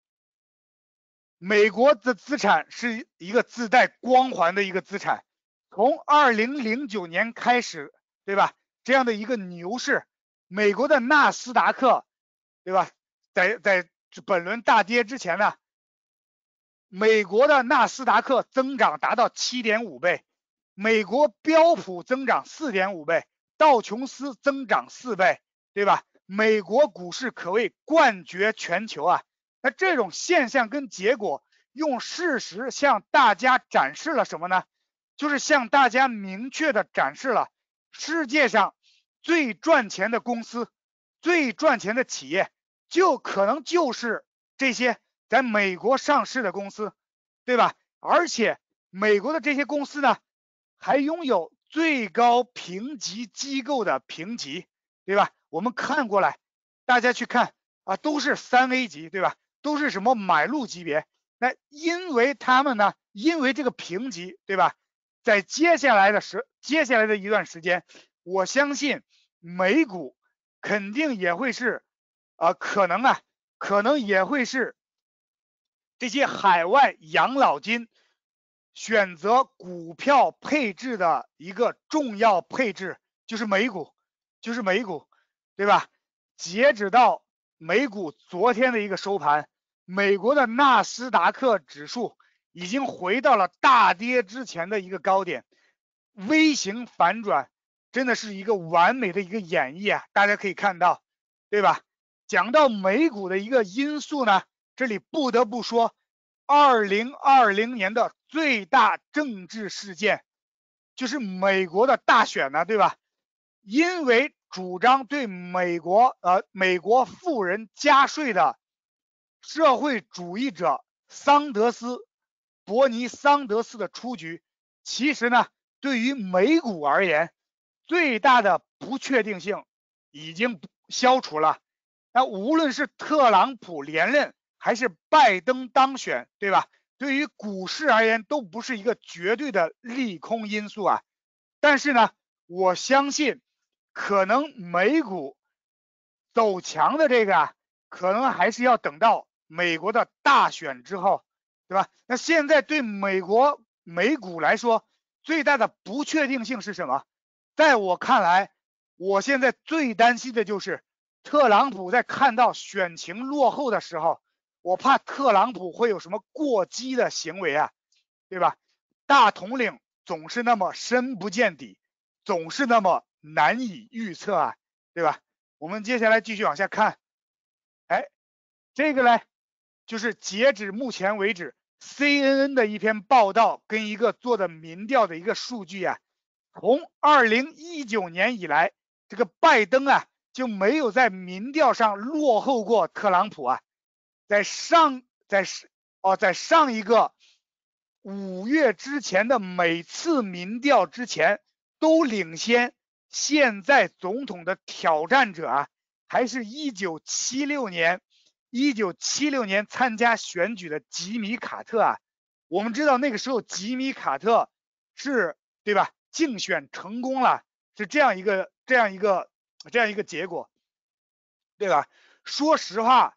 美国的资产是一个自带光环的一个资产，从2009年开始，对吧？这样的一个牛市，美国的纳斯达克，对吧？在本轮大跌之前呢，美国的纳斯达克增长达到7.5倍，美国标普增长4.5倍，道琼斯增长4倍，对吧？美国股市可谓冠绝全球啊！那这种现象跟结果，用事实向大家展示了什么呢？就是向大家明确的展示了世界上最赚钱的公司、最赚钱的企业，就可能就是这些在美国上市的公司，对吧？而且美国的这些公司呢，还拥有最高评级机构的评级，对吧？我们看过来，大家去看啊，都是3A 级，对吧？都是什么买入级别？那因为他们呢，因为这个评级，对吧？在接下来的一段时间，我相信美股肯定也会是，可能也会是这些海外养老金选择股票配置的一个重要配置，就是美股，对吧？截止到美股昨天的一个收盘，美国的纳斯达克指数已经回到了大跌之前的一个高点，微型反转，真的是一个完美的一个演绎啊！大家可以看到，对吧？讲到美股的一个因素呢，这里不得不说，2020年的最大政治事件就是美国的大选呢，对吧？因为主张对美国富人加税的社会主义者伯尼桑德斯的出局，其实呢，对于美股而言，最大的不确定性已经消除了。那无论是特朗普连任还是拜登当选，对吧？对于股市而言都不是一个绝对的利空因素啊。但是呢，我相信可能美股走强的这个啊，可能还是要等到美国的大选之后，对吧？那现在对美股来说，最大的不确定性是什么？在我看来，我现在最担心的就是特朗普在看到选情落后的时候，我怕特朗普会有什么过激的行为啊，对吧？大统领总是那么深不见底，总是那么难以预测啊，对吧？我们接下来继续往下看，哎，这个呢，就是截止目前为止 CNN 的一篇报道跟一个做的民调的一个数据啊，从2019年以来，这个拜登啊就没有在民调上落后过特朗普啊，在上一个5月之前的每次民调之前都领先现在总统的挑战者啊，还是1976年参加选举的吉米卡特啊。我们知道那个时候吉米卡特是，对吧？竞选成功了，是这样一个结果，对吧？说实话，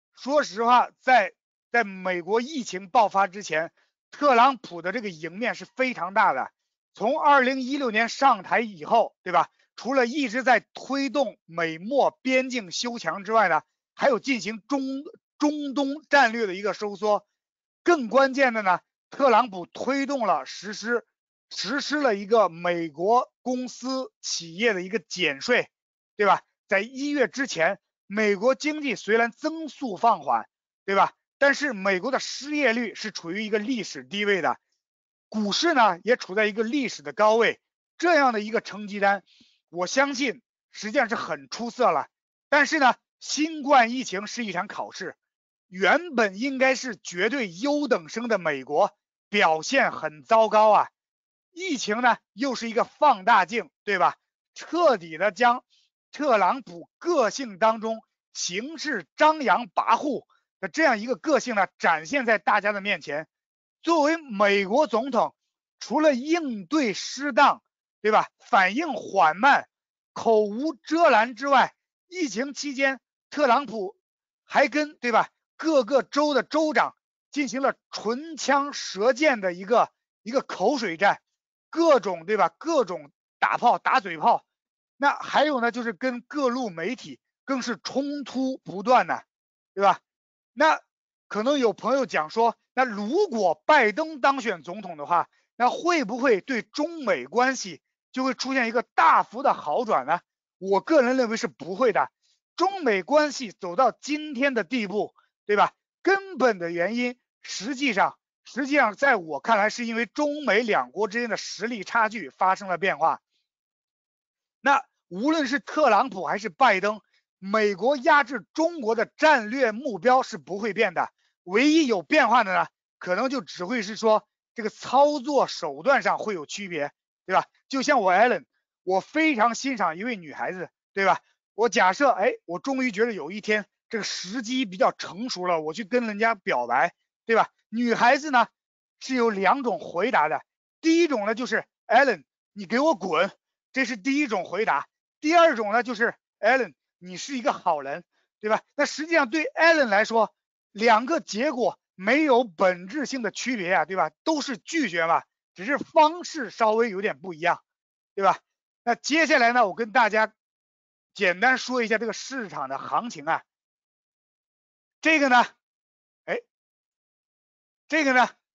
在美国疫情爆发之前，特朗普的这个赢面是非常大的。从2016年上台以后，对吧？除了一直在推动美墨边境修墙之外呢，还有进行中东战略的一个收缩。更关键的呢，特朗普推动了实施了一个美国公司企业的一个减税，对吧？在1月之前，美国经济虽然增速放缓，对吧？但是美国的失业率是处于一个历史低位的，股市呢也处在一个历史的高位，这样的一个成绩单，我相信实际上是很出色了。但是呢，新冠疫情是一场考试，原本应该是绝对优等生的美国表现很糟糕啊，疫情呢又是一个放大镜，对吧？彻底的将特朗普个性当中行事张扬跋扈的这样一个个性呢展现在大家的面前。作为美国总统，除了应对失当，对吧？反应缓慢，口无遮拦之外，疫情期间特朗普还跟，对吧？各个州的州长进行了唇枪舌剑的一个口水战，各种，对吧？各种打嘴炮。那还有呢，就是跟各路媒体更是冲突不断呢，对吧？那可能有朋友讲说，那如果拜登当选总统的话，那会不会对中美关系就会出现一个大幅的好转呢？我个人认为是不会的。中美关系走到今天的地步，对吧？根本的原因实际上在我看来是因为中美两国之间的实力差距发生了变化。那无论是特朗普还是拜登，美国压制中国的战略目标是不会变的，唯一有变化的呢，可能就只会是说这个操作手段上会有区别，对吧？就像我 Allen， 我非常欣赏一位女孩子，对吧？我假设，我终于觉得有一天这个时机比较成熟了，我去跟人家表白，对吧？女孩子呢是有2种回答的，第一种呢就是 Allen， 你给我滚，这是第一种回答。第二种呢就是 Allen， 你是一个好人，对吧？那实际上对 Allen 来说，2个结果没有本质性的区别啊，对吧？都是拒绝嘛，只是方式稍微有点不一样，对吧？那接下来呢，我跟大家简单说一下这个市场的行情啊。这个呢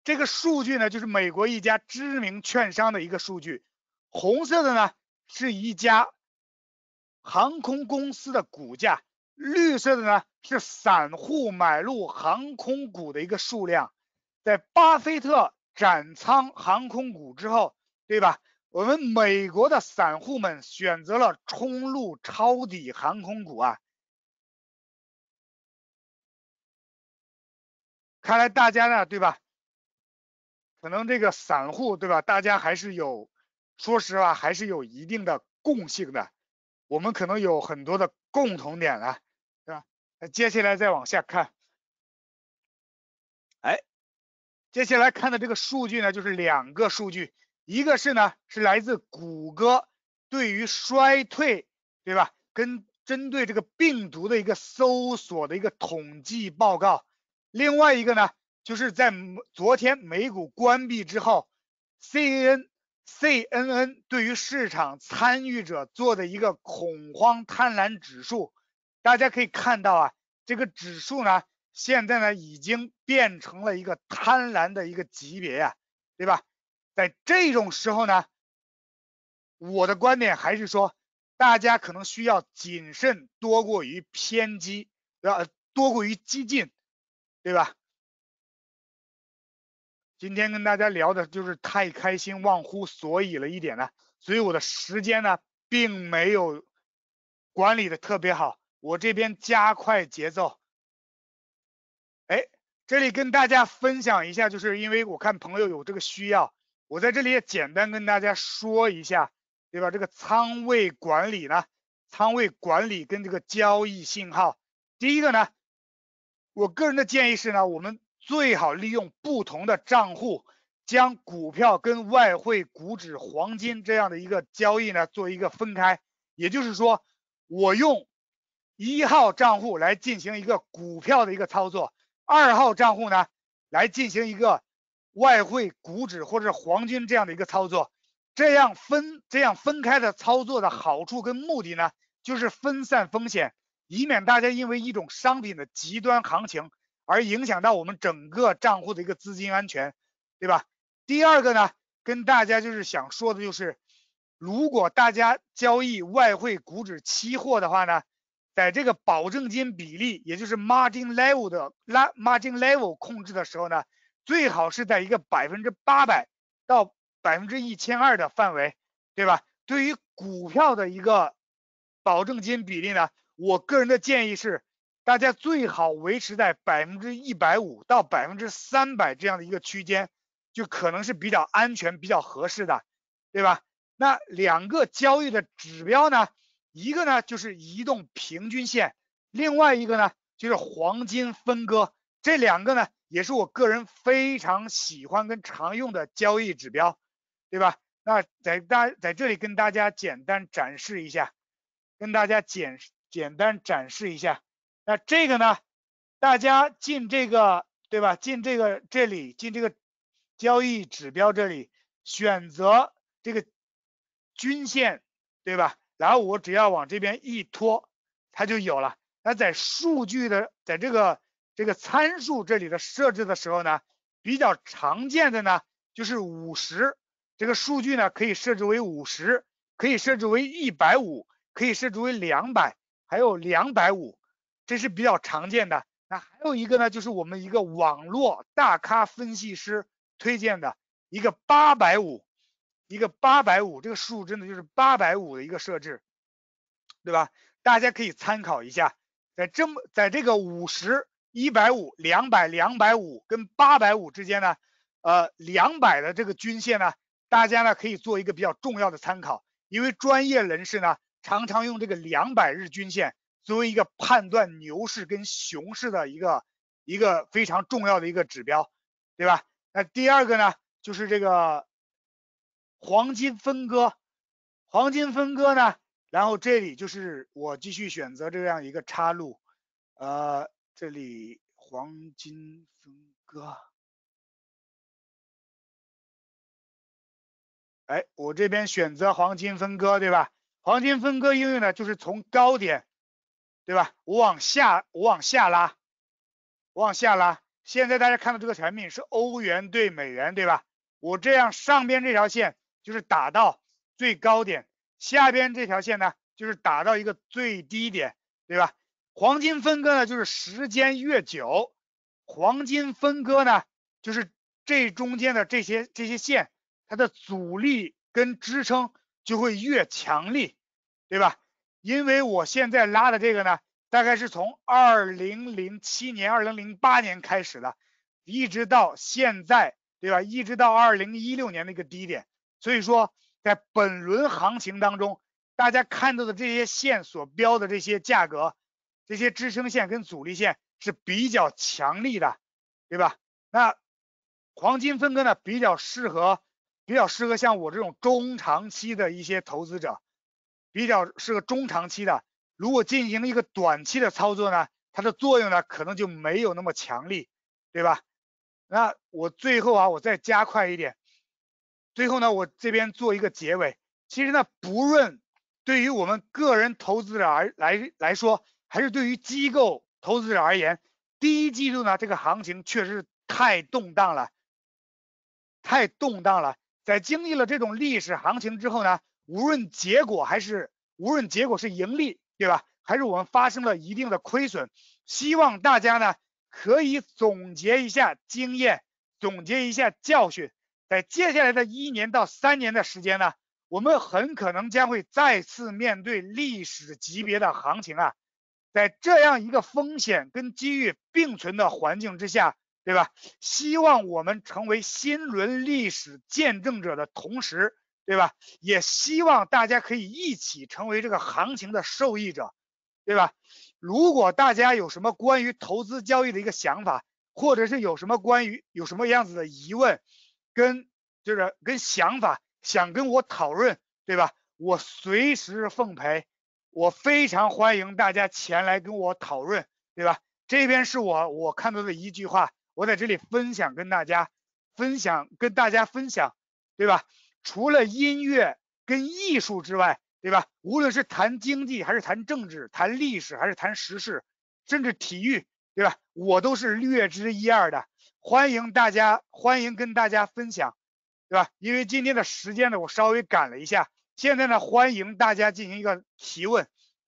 这个数据呢就是美国一家知名券商的一个数据，红色的呢是一家航空公司的股价，绿色的呢是散户买入航空股的一个数量。在巴菲特斩仓航空股之后，对吧？我们美国的散户们选择了冲入抄底航空股啊。看来大家呢，对吧？可能这个散户，对吧？大家还是有，说实话还是有一定的共性的。我们可能有很多的共同点了，对吧？那接下来再往下看，哎，接下来看的这个数据呢，就是两个数据，一个是呢是来自谷歌对于衰退，对吧？跟针对这个病毒的一个搜索的一个统计报告，另外一个呢就是在昨天美股关闭之后 CNN 对于市场参与者做的一个恐慌贪婪指数，大家可以看到啊，这个指数呢现在呢已经变成了一个贪婪的一个级别呀，对吧？在这种时候呢，我的观点还是说，大家可能需要谨慎多过于偏激，多过于激进，对吧？今天跟大家聊的就是太开心忘乎所以了一点呢，所以我的时间呢并没有管理的特别好，我这边加快节奏。哎，这里跟大家分享一下，就是因为我看朋友有这个需要，我在这里也简单跟大家说一下，对吧？这个仓位管理呢，仓位管理跟这个交易信号，第一个呢，我个人的建议是呢，我们最好利用不同的账户，将股票跟外汇、股指、黄金这样的一个交易呢做一个分开。也就是说，我用1号账户来进行一个股票的一个操作，2号账户呢来进行一个外汇、股指或者是黄金这样的一个操作。这样分开的操作的好处跟目的呢，就是分散风险。以免大家因为一种商品的极端行情而影响到我们整个账户的一个资金安全，对吧？第二个呢，跟大家就是想说的就是，如果大家交易外汇、股指、期货的话呢，在这个保证金比例，也就是 margin level 控制的时候呢，最好是在一个800%到1200%的范围，对吧？对于股票的一个保证金比例呢，我个人的建议是，大家最好维持在150%到300%这样的一个区间，就可能是比较安全、比较合适的，对吧？那两个交易的指标呢，一个呢就是移动平均线，另外一个呢就是黄金分割，这两个呢也是我个人非常喜欢跟常用的交易指标，对吧？那在这里跟大家简单展示一下。跟大家简单展示一下。那这个呢，大家进这个，对吧？进这个交易指标这里，选择这个均线，对吧？然后我只要往这边一拖，它就有了。那在数据的在这个参数这里的设置的时候呢，比较常见的呢就是50，这个数据呢可以设置为50，可以设置为150。可以设置为200，还有250，这是比较常见的。那还有一个呢，就是我们一个网络大咖分析师推荐的一个850，这个数真的就是850的一个设置，对吧？大家可以参考一下，在这个50、150、200、250跟850之间呢，200的这个均线呢，大家呢可以做一个比较重要的参考，因为专业人士呢常常用这个200日均线作为一个判断牛市跟熊市的一个非常重要的一个指标，对吧？那第二个呢，就是这个黄金分割，呢，然后这里就是我继续选择这样一个插入，这里黄金分割，哎，我这边选择黄金分割，对吧？黄金分割应用呢，就是从高点，对吧？我往下拉， 现在大家看到这个产品是欧元对美元，对吧？我这样上边这条线就是打到最高点，下边这条线呢就是打到一个最低点，对吧？黄金分割呢就是时间越久，黄金分割呢就是这中间的这些线，它的阻力跟支撑就会越强力，对吧？因为我现在拉的这个呢，大概是从2007年、2008年开始的，一直到现在，对吧？一直到2016年的一个低点。所以说，在本轮行情当中，大家看到的这些线所标的这些价格，这些支撑线跟阻力线是比较强力的，对吧？那黄金分割呢，比较适合像我这种中长期的一些投资者，比较适合中长期的。如果进行一个短期的操作呢，它的作用呢可能就没有那么强力，对吧？那我最后啊，我再加快一点，最后呢，我这边做一个结尾。其实呢，不论对于我们个人投资者来说，还是对于机构投资者而言，第一季度呢，这个行情确实太动荡了。在经历了这种历史行情之后呢，无论结果是盈利，对吧？还是我们发生了一定的亏损，希望大家呢可以总结一下经验，总结一下教训，在接下来的1年到3年的时间呢，我们很可能将会再次面对历史级别的行情啊。在这样一个风险跟机遇并存的环境之下，对吧？希望我们成为新轮历史见证者的同时，对吧？也希望大家可以一起成为这个行情的受益者，对吧？如果大家有什么关于投资交易的一个想法，或者是有什么样子的疑问，跟想法想跟我讨论，对吧？我随时奉陪，我非常欢迎大家前来跟我讨论，对吧？这边是我看到的一句话，我在这里跟大家分享，对吧？除了音乐跟艺术之外，对吧？无论是谈经济还是谈政治，谈历史还是谈时事，甚至体育，对吧？我都是略知一二的，欢迎跟大家分享，对吧？因为今天的时间呢，我稍微赶了一下，现在呢，欢迎大家进行一个提问，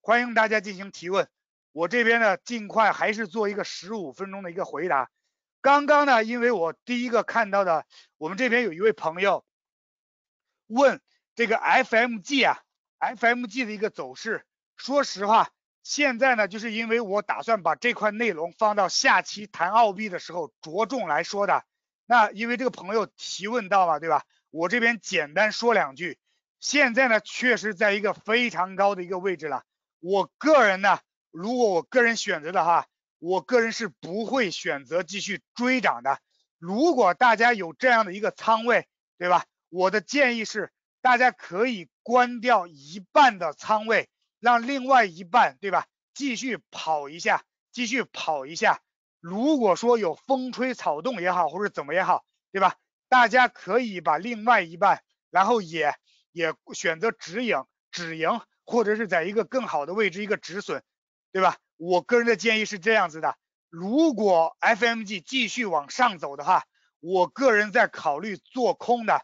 我这边呢，尽快还是做一个15分钟的一个回答。刚刚呢，因为我第一个看到的，我们这边有一位朋友问这个 FMG 的一个走势。说实话，现在呢，就是因为我打算把这块内容放到下期谈澳币的时候着重来说的。那因为这个朋友提问到嘛，对吧？我这边简单说2句。现在呢，确实在一个非常高的一个位置了。我个人呢，如果我个人选择的话，我个人是不会选择继续追涨的。如果大家有这样的一个仓位，对吧？我的建议是，大家可以关掉一半的仓位，让另外一半，对吧？继续跑一下。如果说有风吹草动也好，或者怎么也好，对吧？大家可以把另外一半，然后也选择止盈，或者是在一个更好的位置一个止损，对吧？我个人的建议是这样子的。如果 FMG 继续往上走的话，我个人在考虑做空的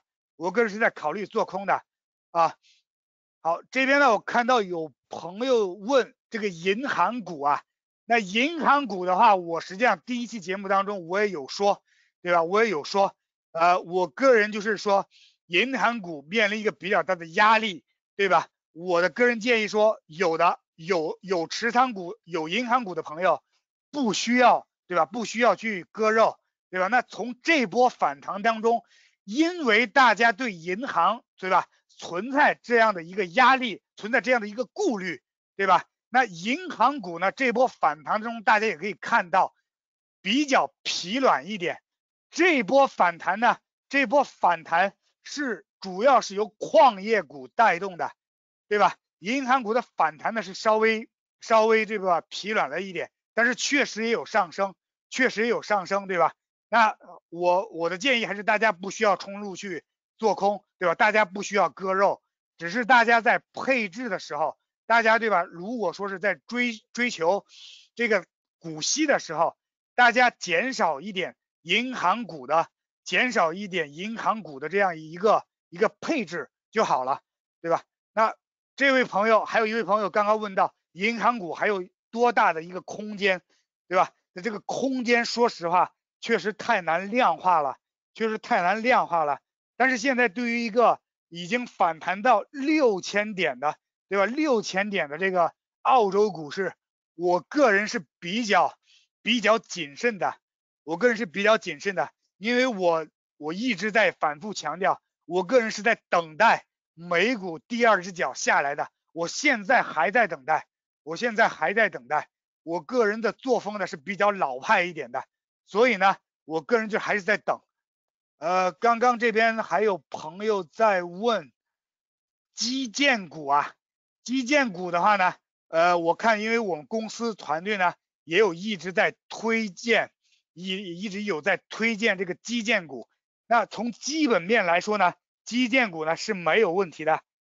啊。好，这边呢，我看到有朋友问这个银行股啊，那银行股的话，我实际上第一期节目当中我也有说，对吧？我个人就是说，银行股面临一个比较大的压力，对吧？我的个人建议说，有持仓股、有银行股的朋友，不需要，对吧？不需要去割肉，对吧？那从这波反弹当中，因为大家对银行，对吧？存在这样的一个压力，存在这样的一个顾虑，对吧？那银行股呢，这波反弹中，大家也可以看到比较疲软一点。这波反弹是主要是由矿业股带动的，对吧？银行股的反弹呢是稍微这个疲软了一点，但是确实也有上升，对吧？那我的建议还是大家不需要冲入去做空，对吧？大家不需要割肉，只是大家在配置的时候，大家对吧？如果说是在追求这个股息的时候， 大家减少一点银行股的这样一个配置就好了，对吧？那这位朋友还有一位朋友刚刚问到银行股还有多大的一个空间，对吧？那这个空间说实话确实太难量化了，但是现在对于一个已经反弹到6000点的，对吧？6000点的这个澳洲股市，我个人是比较谨慎的，因为我一直在反复强调，我个人是在等待美股第二只脚下来的，我现在还在等待，我个人的作风呢是比较老派一点的，所以呢，我个人就还是在等。刚刚这边还有朋友在问基建股的话呢，我看因为我们公司团队呢也有一直在推荐，一直有在推荐这个基建股。那从基本面来说呢，基建股呢是没有问题的，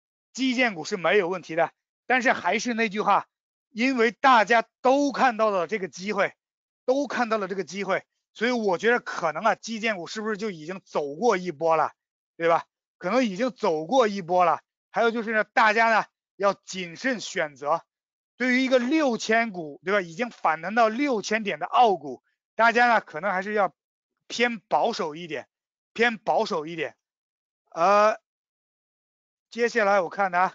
但是还是那句话，因为大家都看到了这个机会，所以我觉得可能基建股是不是就已经走过一波了，对吧？可能已经走过一波了。还有就是呢，大家呢要谨慎选择。对于一个6000股，对吧？已经反弹到6000点的澳股，大家呢可能还是要偏保守一点。接下来我看呢，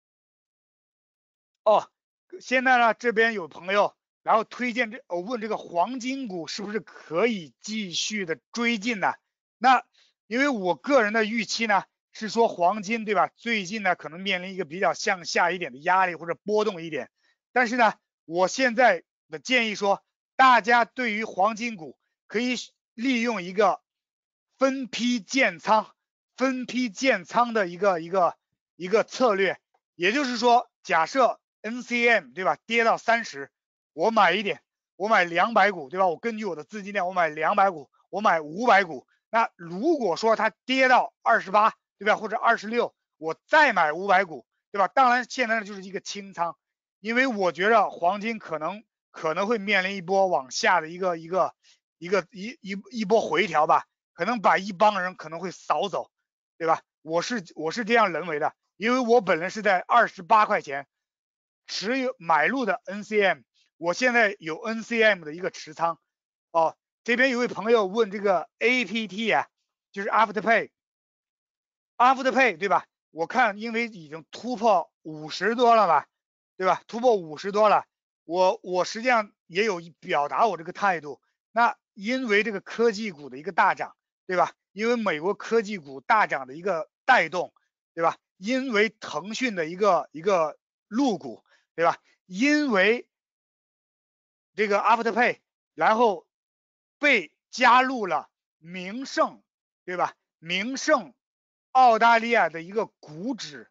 现在呢这边有朋友然后推荐问这个黄金股是不是可以继续的追进呢？那因为我个人的预期呢是说黄金，对吧？最近呢可能面临一个比较向下一点的压力或者波动一点，但是呢我现在的建议说，大家对于黄金股可以利用一个分批建仓的一个策略，也就是说，假设 NCM 对吧跌到30，我买一点，我买200股，对吧？我根据我的资金量，我买200股，我买500股。那如果说它跌到28，对吧？或者26，我再买500股，对吧？当然现在呢就是一个清仓，因为我觉得黄金可能会面临一波往下的一波回调吧，可能把一帮人可能会扫走，对吧？我是这样认为的，因为我本人是在28块钱持有买入的 NCM， 我现在有 NCM 的一个持仓。这边有位朋友问这个 APT 就是 Afterpay， 对吧？我看因为已经突破50多了吧，对吧？我实际上也有表达我这个态度。那因为这个科技股的一个大涨，对吧？因为美国科技股大涨的一个带动，对吧？因为腾讯的一个入股，对吧？因为这个 Afterpay， 然后被加入了名胜，对吧？名胜澳大利亚的一个股指，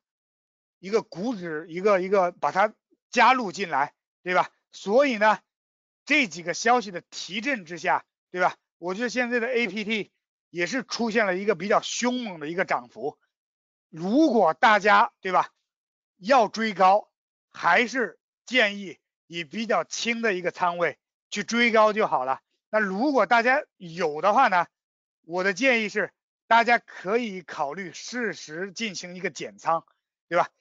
把它加入进来，对吧？所以呢，这几个消息的提振之下，对吧？我觉得现在的 APT 也是出现了一个比较凶猛的一个涨幅。如果大家，对吧，要追高，还是建议以比较轻的一个仓位去追高就好了。那如果大家有的话呢，我的建议是大家可以考虑适时进行一个减仓，对吧？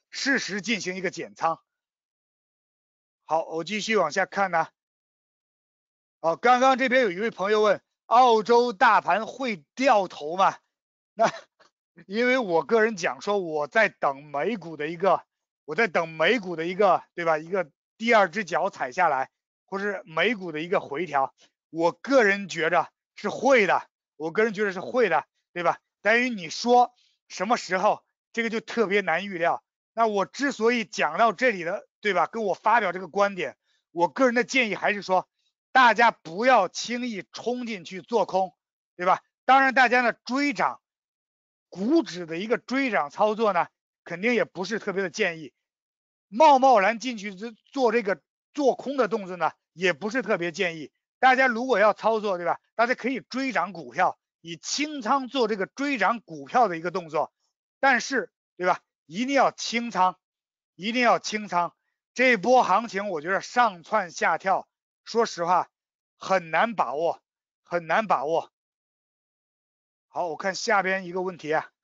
好，我继续往下看呢。刚刚这边有一位朋友问，澳洲大盘会掉头吗？那因为我个人讲说，我在等美股的一个，对吧？一个第二只脚踩下来，或是美股的一个回调，我个人觉着是会的，对吧？但于你说什么时候，这个就特别难预料。那我之所以讲到这里的，对吧？跟我发表这个观点，我个人的建议还是说，大家不要轻易冲进去做空，对吧？当然，大家呢追涨，股指的一个追涨操作呢，肯定也不是特别的建议。贸然进去做这个做空的动作呢，也不是特别建议。大家如果要操作，对吧？大家可以追涨股票，以清仓做这个追涨股票的一个动作，但是，对吧？一定要清仓。这波行情我觉得上蹿下跳，说实话很难把握，很难把握。好，我看下边一个问题啊。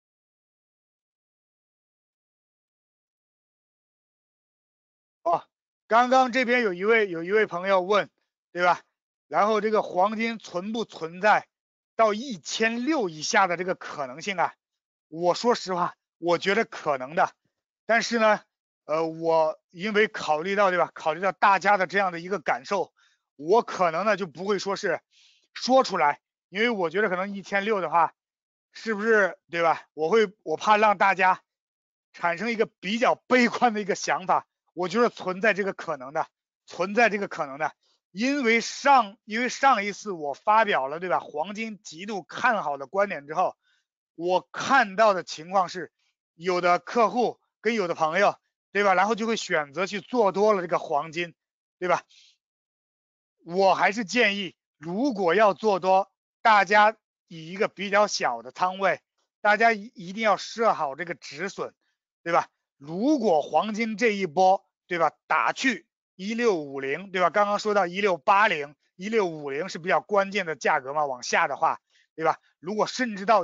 哦，刚刚这边有一位朋友问，对吧？然后这个黄金存不存在到1600以下的这个可能性啊？我说实话，我觉得可能的，但是呢，我因为考虑到，对吧？考虑到大家的这样的一个感受，我可能呢就不会说是说出来，因为我觉得可能1600的话，是不是对吧？我怕让大家产生一个比较悲观的一个想法，我觉得存在这个可能的，存在这个可能的，因为上一次我发表了，对吧？黄金极度看好的观点之后，我看到的情况是，有的客户跟有的朋友，对吧？然后就会选择去做多了这个黄金，对吧？我还是建议，如果要做多，大家以一个比较小的仓位，大家一定要设好这个止损，对吧？如果黄金这一波，对吧，打去1650，对吧？刚刚说到1680、1650是比较关键的价格嘛，往下的话，对吧？如果甚至到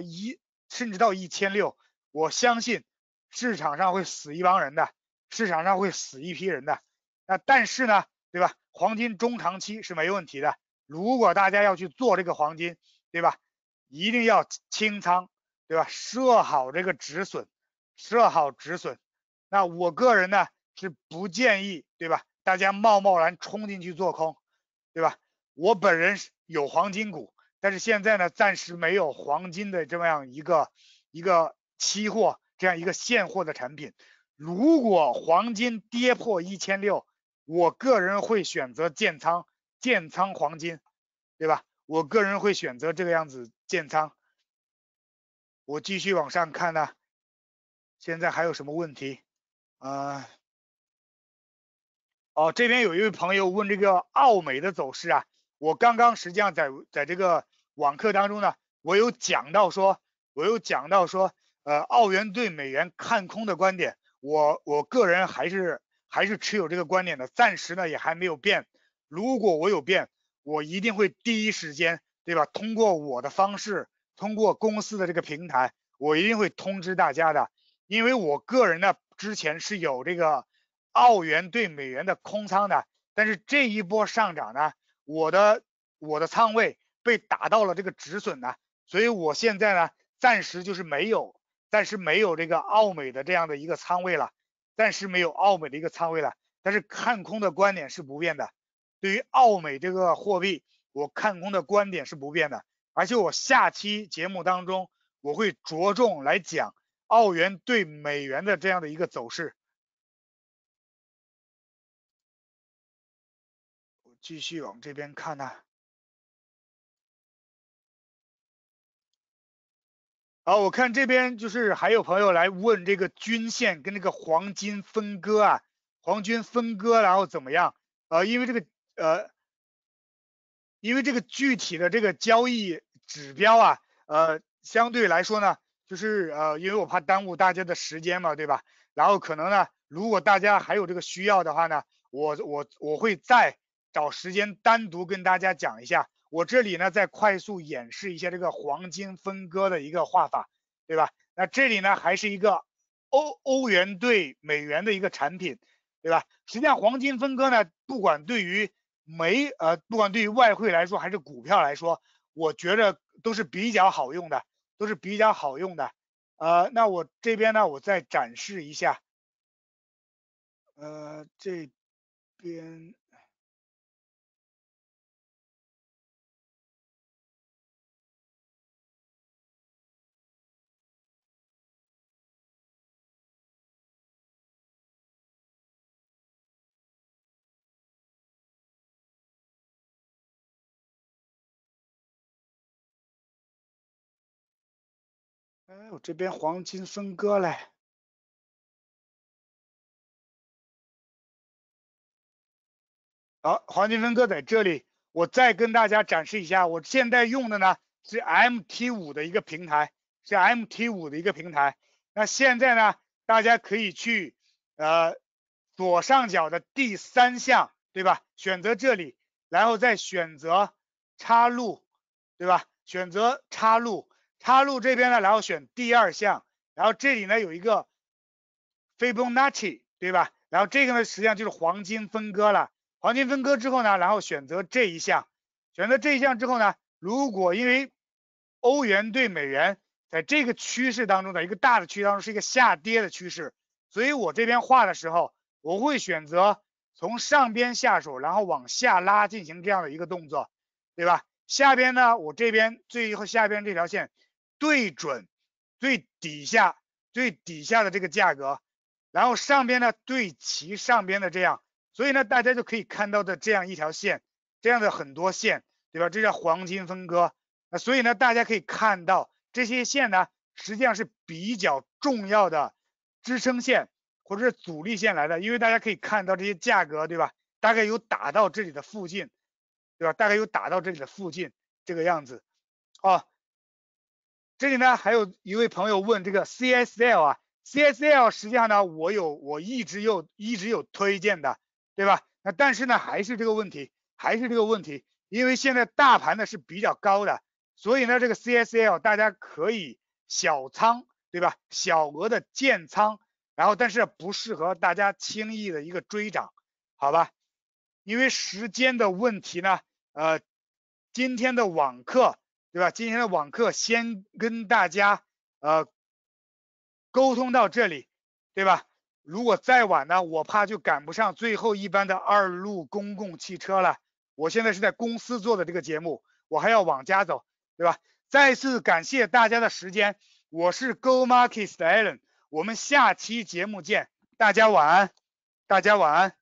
1600，我相信市场上会死一帮人的，市场上会死一批人的。那但是呢，对吧？黄金中长期是没问题的。如果大家要去做这个黄金，对吧？一定要清仓，对吧？设好这个止损，设好止损。那我个人呢是不建议，对吧？大家贸然冲进去做空，对吧？我本人有黄金股，但是现在呢暂时没有黄金的这么样一个期货这样一个现货的产品。如果黄金跌破1600，我个人会选择建仓黄金，对吧？我个人会选择这个样子建仓。我继续往上看呢，现在还有什么问题？哦，这边有一位朋友问这个澳美的走势啊，我刚刚实际上在这个网课当中呢，我有讲到说，澳元对美元看空的观点，我个人还是持有这个观点的，暂时呢也还没有变。如果我有变，我一定会第一时间，对吧？通过我的方式，通过公司的这个平台，我一定会通知大家的。因为我个人呢之前是有这个澳元对美元的空仓的，但是这一波上涨呢，我的仓位被打到了这个止损呢，所以我现在呢暂时没有这个澳美的这样的一个仓位了，暂时没有澳美的一个仓位了，但是看空的观点是不变的，对于澳美这个货币，我看空的观点是不变的，而且我下期节目当中我会着重来讲澳元对美元的这样的一个走势。我继续往这边看呢。好，我看这边就是还有朋友来问这个均线跟这个黄金分割啊，黄金分割然后怎么样？因为这个具体的这个交易指标啊，相对来说呢，就是因为我怕耽误大家的时间嘛，对吧？然后可能呢，如果大家还有这个需要的话呢，我会再找时间单独跟大家讲一下。我这里呢再快速演示一下这个黄金分割的一个画法，对吧？那这里呢还是一个欧元对美元的一个产品，对吧？实际上黄金分割呢，不管对于外汇来说还是股票来说，我觉得都是比较好用的，那我这边呢，我再展示一下，这边。我这边黄金分割嘞。好，黄金分割在这里，我再跟大家展示一下，我现在用的呢是 MT5的一个平台，那现在呢，大家可以去左上角的第3项，对吧？选择这里， 然后再选择插入，对吧？选择插入，插入这边呢，然后选第二项，然后这里呢有一个 Fibonacci， 对吧？然后这个呢实际上就是黄金分割了，黄金分割之后呢，然后选择这一项，选择这一项之后呢，如果因为欧元对美元在这个趋势当中的一个大的趋势当中是一个下跌的趋势，所以我这边画的时候，我会选择从上边下手，然后往下拉进行这样的一个动作，对吧？下边呢，我这边最后下边这条线对准最底下的这个价格，然后上边呢对齐上边的这样，所以呢大家就可以看到的这样一条线，这样的很多线，对吧？这叫黄金分割。所以呢大家可以看到这些线呢实际上是比较重要的支撑线或者是阻力线来的，因为大家可以看到这些价格，对吧？大概有打到这里的附近，对吧？大概有打到这里的附近这个样子。这里呢还有一位朋友问这个 CSL 啊 ，CSL 实际上呢我一直有推荐的，对吧？那但是呢还是这个问题，因为现在大盘呢是比较高的，所以呢这个 CSL 大家可以小仓，对吧？小额的建仓，然后但是不适合大家轻易的一个追涨，好吧？因为时间的问题呢，今天的网课，对吧？今天的网课先跟大家沟通到这里，对吧？如果再晚呢，我怕就赶不上最后一班的2路公共汽车了。我现在是在公司做的这个节目，我还要往家走，对吧？再次感谢大家的时间，我是 Go Markets 的 Alan，我们下期节目见，大家晚安，大家晚安。